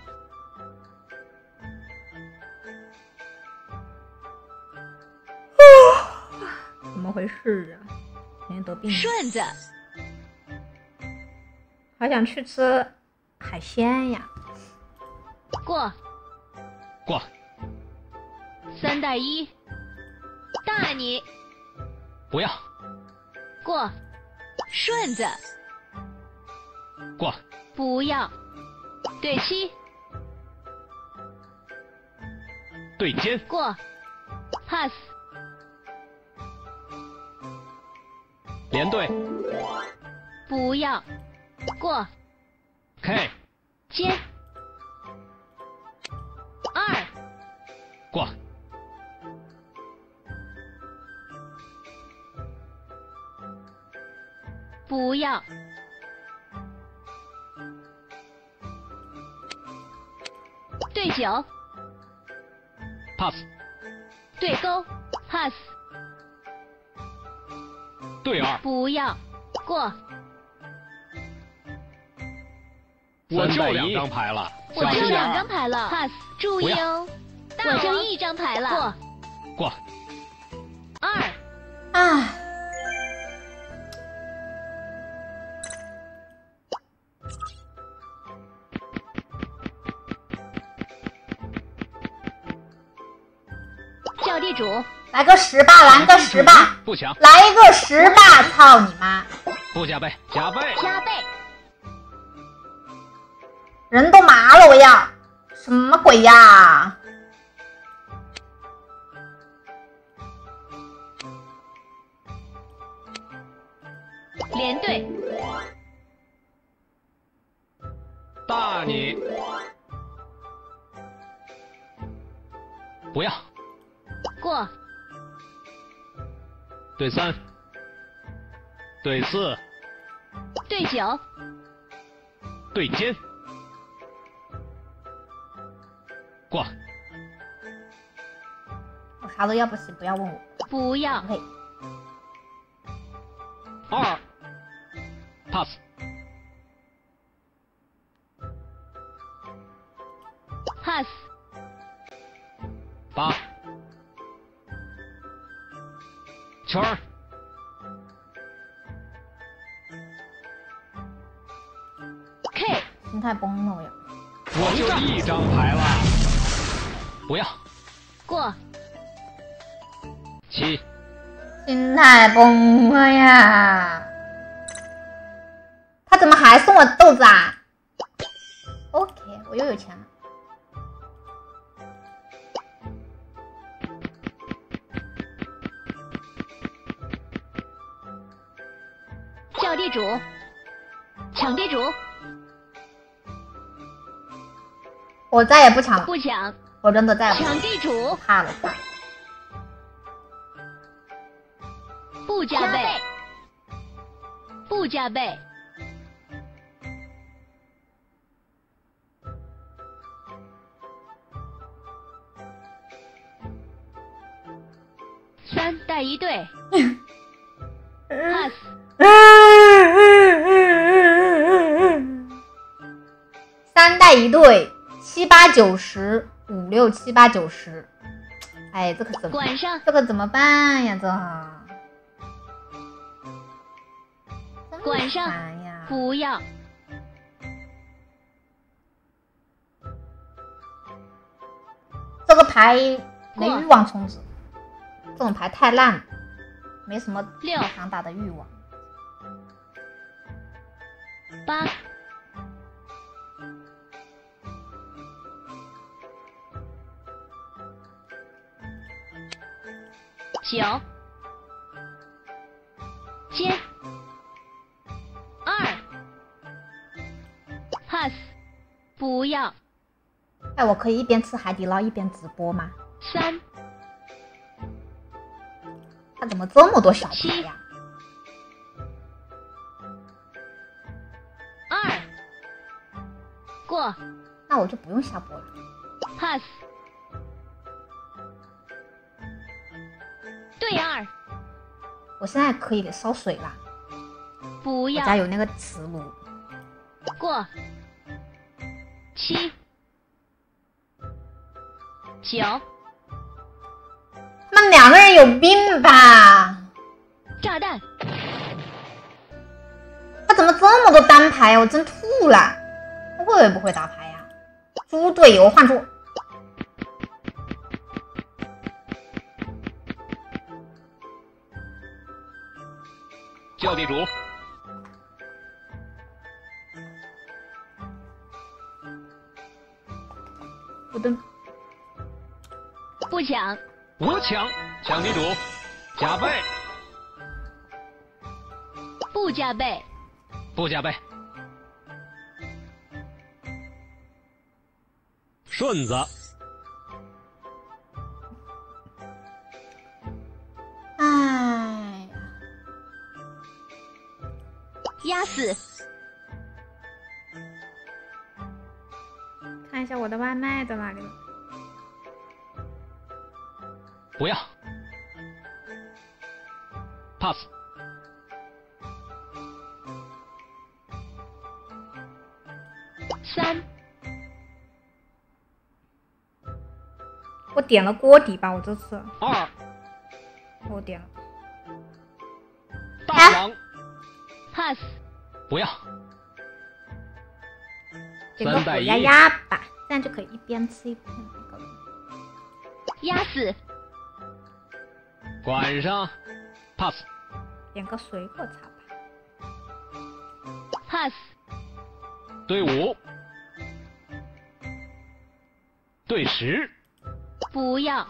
怎么回事啊？天天得病。 顺子。 好想去吃海鲜呀！ 过。 过。 三带一。大你。 不要。 过。顺子。 过。 不要。对七。 对尖。 过。pass。 连队。 不要。过。 K。 尖。二。 过。 不要。对九。 pass。 对勾 pass。 对二。 不要。过。 我就两张牌了， 我就两张牌了 pass。注意哦，我就一张牌了。过。 过。 二。 唉。 叫地主， 来个十霸，来个十霸， 不抢， 来一个十霸，操你妈！ 不加倍，加倍， 加倍， 人都麻了，我要什么鬼呀？ 连队， 大你，不要。 过。 对三，对四， 对九， 对尖，过。 我啥都要不行，不要问我。 不要。 嘿。 二 ，pass。 pass。 八。圈儿。 K。 心态崩了呀！ 我就一张牌了，不要。 过。 七。 心态崩了呀！他怎么还送我豆子啊 ？OK， 我又有钱了。 叫地主，抢地主。 我再也不抢了。 不抢。 我真的再也不抢地主。 怕了怕了。 不加倍，不加倍。三带一对 ，pass。 三带一对，七八九十，五六七八九十。哎，这可怎么？ 管上。 这个怎么办呀？这。 管上，不要。 这个牌没欲望充值，这种牌太烂了，没什么强大的欲望。 八。九。尖。二 ，pass， 不要。 哎，我可以一边吃海底捞一边直播吗？ 三。 他怎么这么多小牌呀？ 二。过。 那我就不用下播了。 pass。对二。 我现在可以烧水了。 不要。 我家有那个磁炉。 过。七。九。 他们两个人有病吧？ 炸弹。 他怎么这么多单牌呀？我真吐了！他会不会打牌呀？猪队友换出。 叫地主。 不对。 不抢。 我抢，抢地主，加倍。 不加倍。 不加倍。顺子。 哎。 压死。 看一下我的外卖在哪里了。 不要。pass。 三。 我点了锅底吧，我这次。 二。 我点了。 大王。 pass。 不要。 点个火鸭鸭吧，这样就可以一边吃一边那个。 压死。 管上 ，pass。 点个水果茶吧 ，pass。 对五。对十。 不要。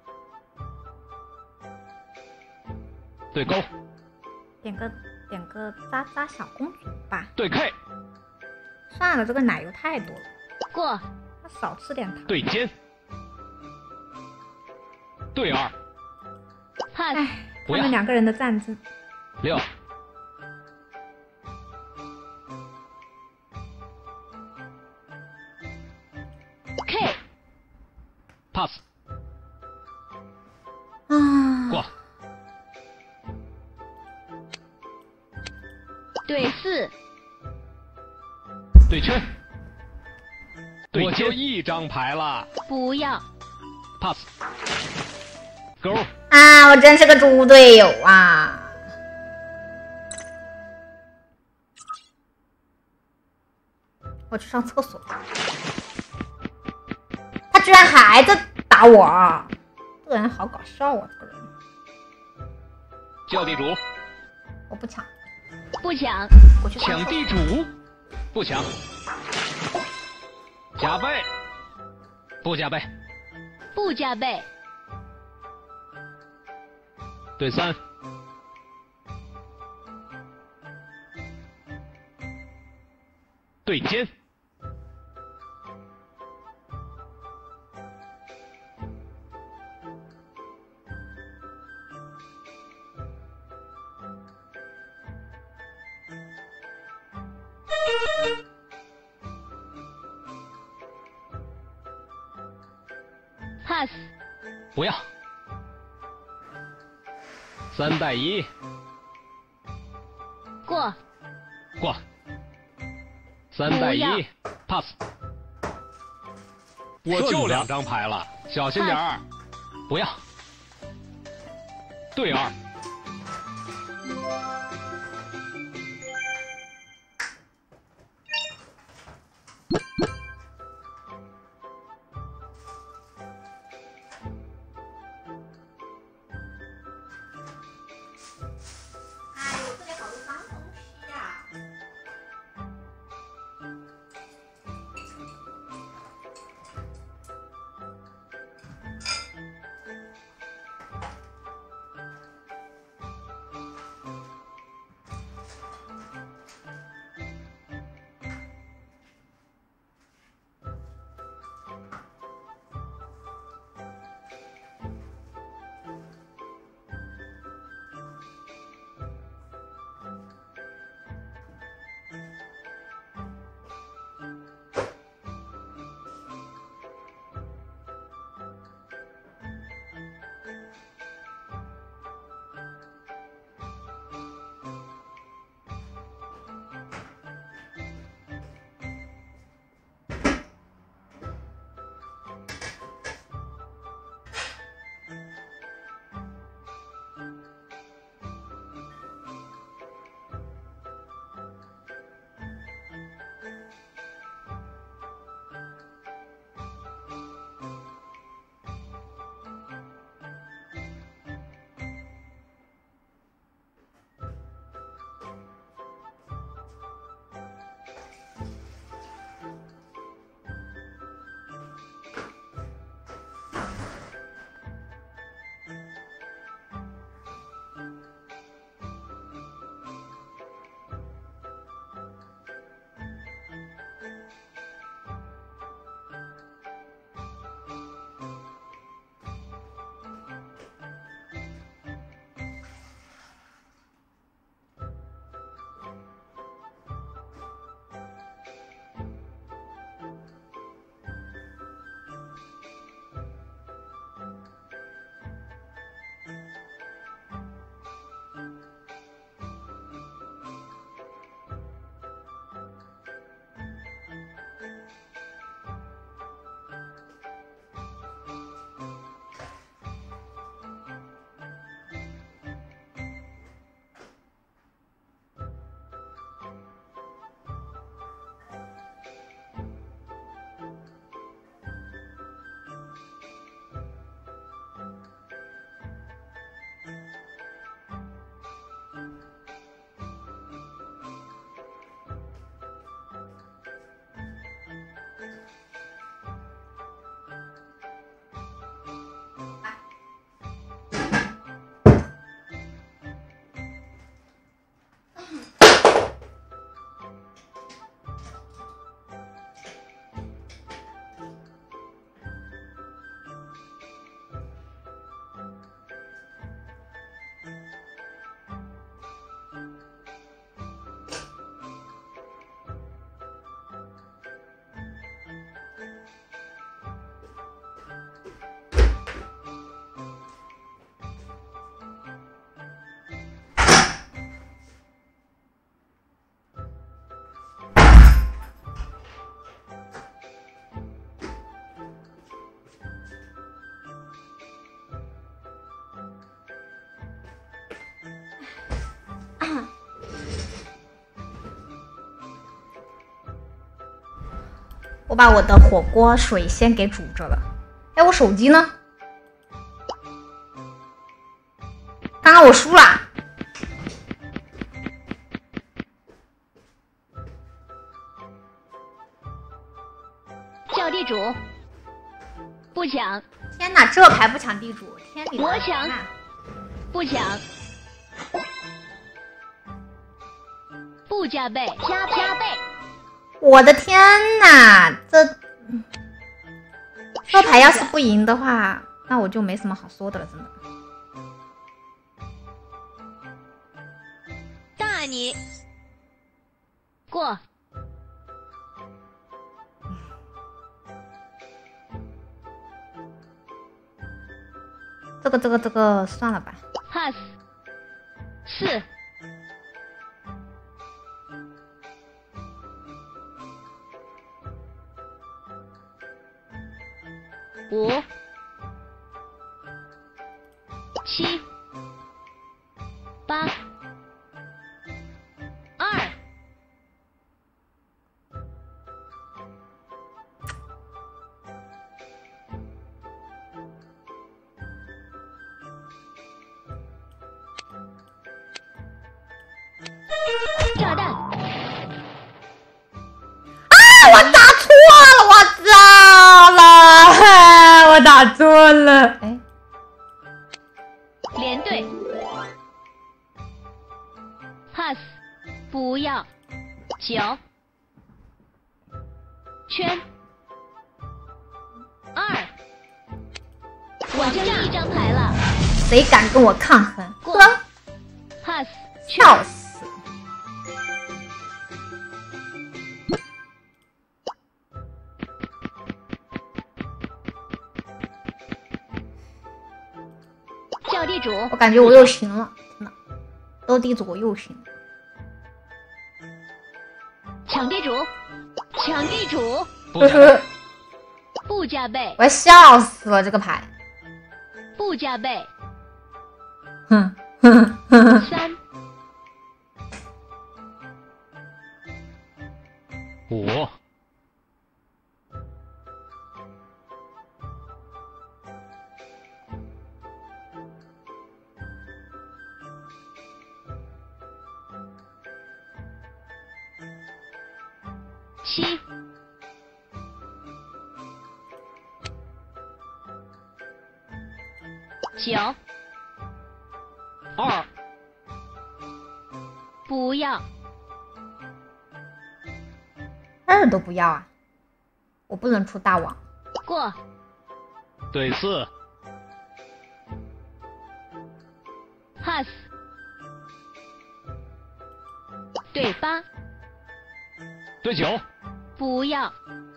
对勾。 点个点个渣渣小公主吧。 对 K。 算了，这个奶油太多了。 过。 他少吃点糖。 对尖。对二。 pass。 他们两个人的战争。 六。 K。 pass。 啊。 过。 对四。 对圈。我就一张牌了。 不要。 pass。勾。 啊，我真是个猪队友啊！我去上厕所。他居然还在打我，这个人好搞笑啊！这个人。 叫地主。 我不抢。 不抢。 我去抢地主。不抢。加倍。不加倍。 不加倍。 对三。对尖。 pass。 不要。三带一。 过。 过。三带一 pass。我就两张牌了，小心点儿。不要。对二。 我把我的火锅水先给煮着了。哎，我手机呢？刚刚我输了。 叫地主，不抢！ 天哪，这牌不抢地主，天理我抢，不抢，不加倍，加倍，加倍！ 我的天哪，这这牌要是不赢的话，那我就没什么好说的了，真的。 大你过。 这个这个这个算了吧。 pass 四五七八二炸弹！啊！ 我打错了，我操了！我打错了。哎， 连队 pass 不要九圈二，我剩一张牌了。 谁敢跟我抗衡？ 过 pass 笑死！ 叫地主， 我感觉我又行了，真的，斗地主我又行了。 抢地主，抢地主，不加倍， 我要笑死了，这个牌， 不加倍， 哼哼哼， 三五七九二不要二都不要啊！我不能出大王。 过对四 pass 对八对九不要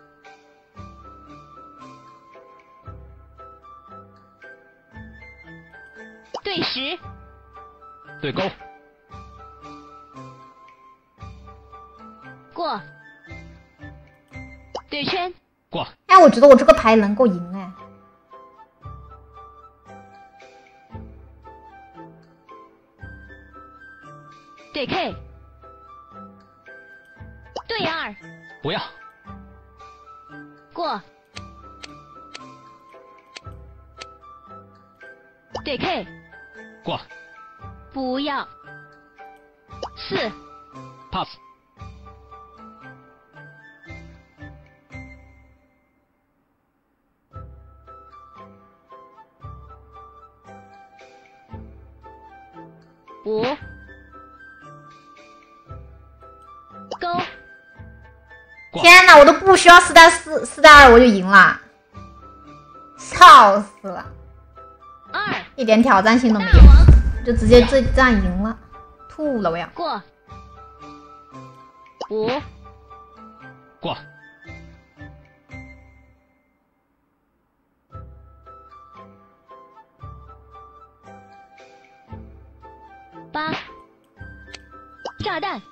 对十对勾过对圈过。 哎，我觉得我这个牌能够赢哎。 对 K 对二不要过对 K 过不要四 pass 五勾。 天哪，我都不需要四带四四带二我就赢了，笑死了！ 二一点挑战性都没有，就直接这这样赢了，吐了我要。 过五过八炸弹。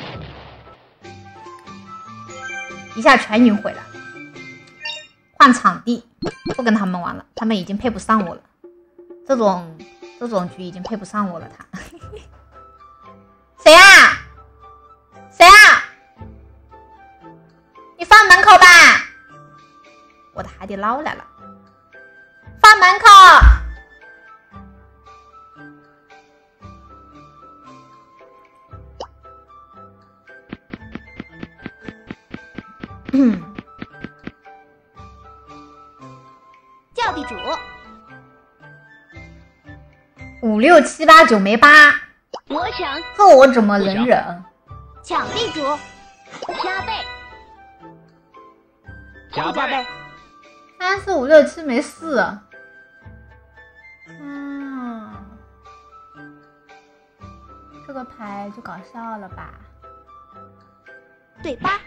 一下全赢回来，换场地，不跟他们玩了，他们已经配不上我了。这种这种局已经配不上我了。他谁啊？谁啊？你放门口吧。 我的海底捞来了，放门口。嗯， 叫地主。 五六七八九没八， 我抢， 这我怎么能忍？ 抢地主，加倍， 加倍， 三四五六七没四。嗯，这个牌就搞笑了吧？ 对八，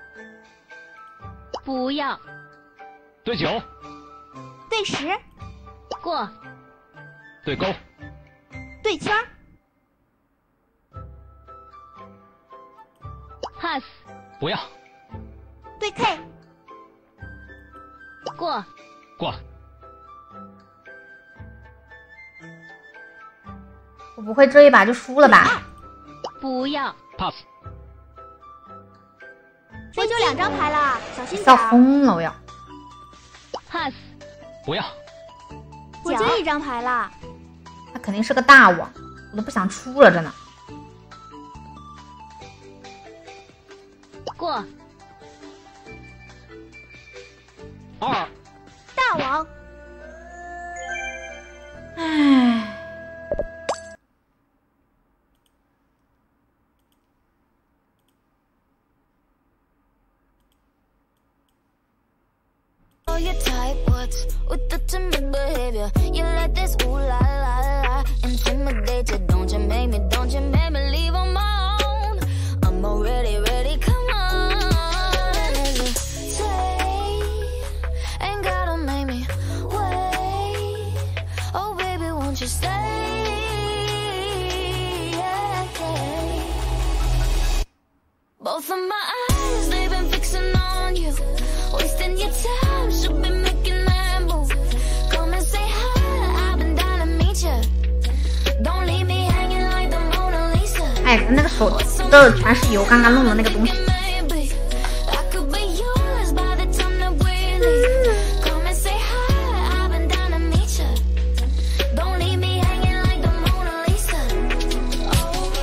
不要， 对九， 对十，过， 对勾， 对圈儿 ，pass， 不要， 对 K， 过， 过， 我不会这一把就输了吧？ 不要 pass， 飞就两张牌了，小心点。 笑疯了我要 pass， 不要， 我就一张牌了。 他肯定是个大王，我都不想出了，真的。 过， 二， 大王。 唉。 Your type, what's with the timid behavior? You let this ooh la la la intimidated. Don't you make me, don't you make me leave on my own. I'm already ready, come on. Say, ain't gotta make me wait. Oh baby, won't you stay? Yeah, yeah. Both of my eyes, they've been fixing on you. Wasting your time, should be making that move. Come and say hi, I've been down to meet you. Don't leave me hanging like the Mona Lisa. 哎，那个手这全是油，刚刚弄的那个东西。 I could be yours by the time that we leave. Come and say hi, I've been down to meet you. Don't leave me hanging like the Mona Lisa. Oh.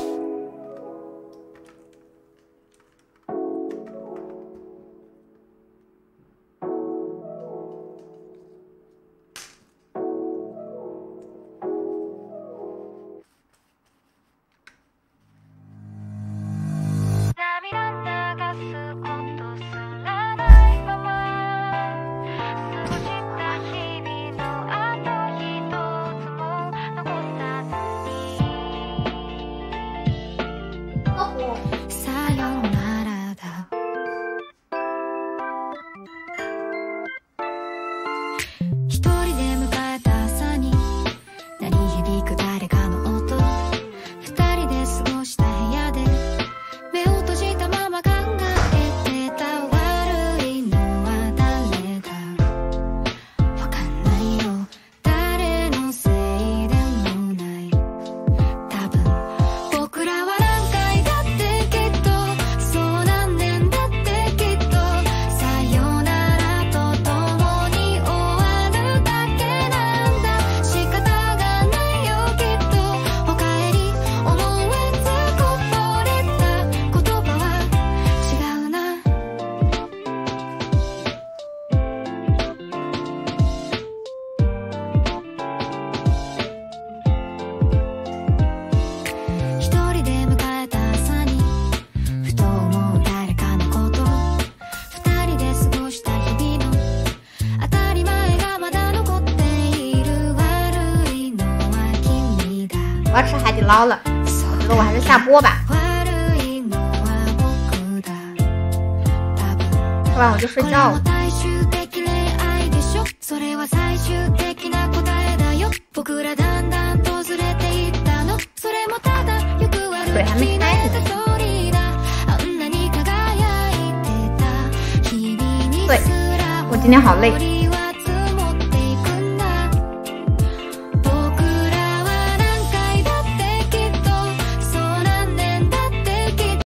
我要吃海底捞了，我觉得我还是下播吧，吃完我就睡觉了。水还没开呢。对，我今天好累。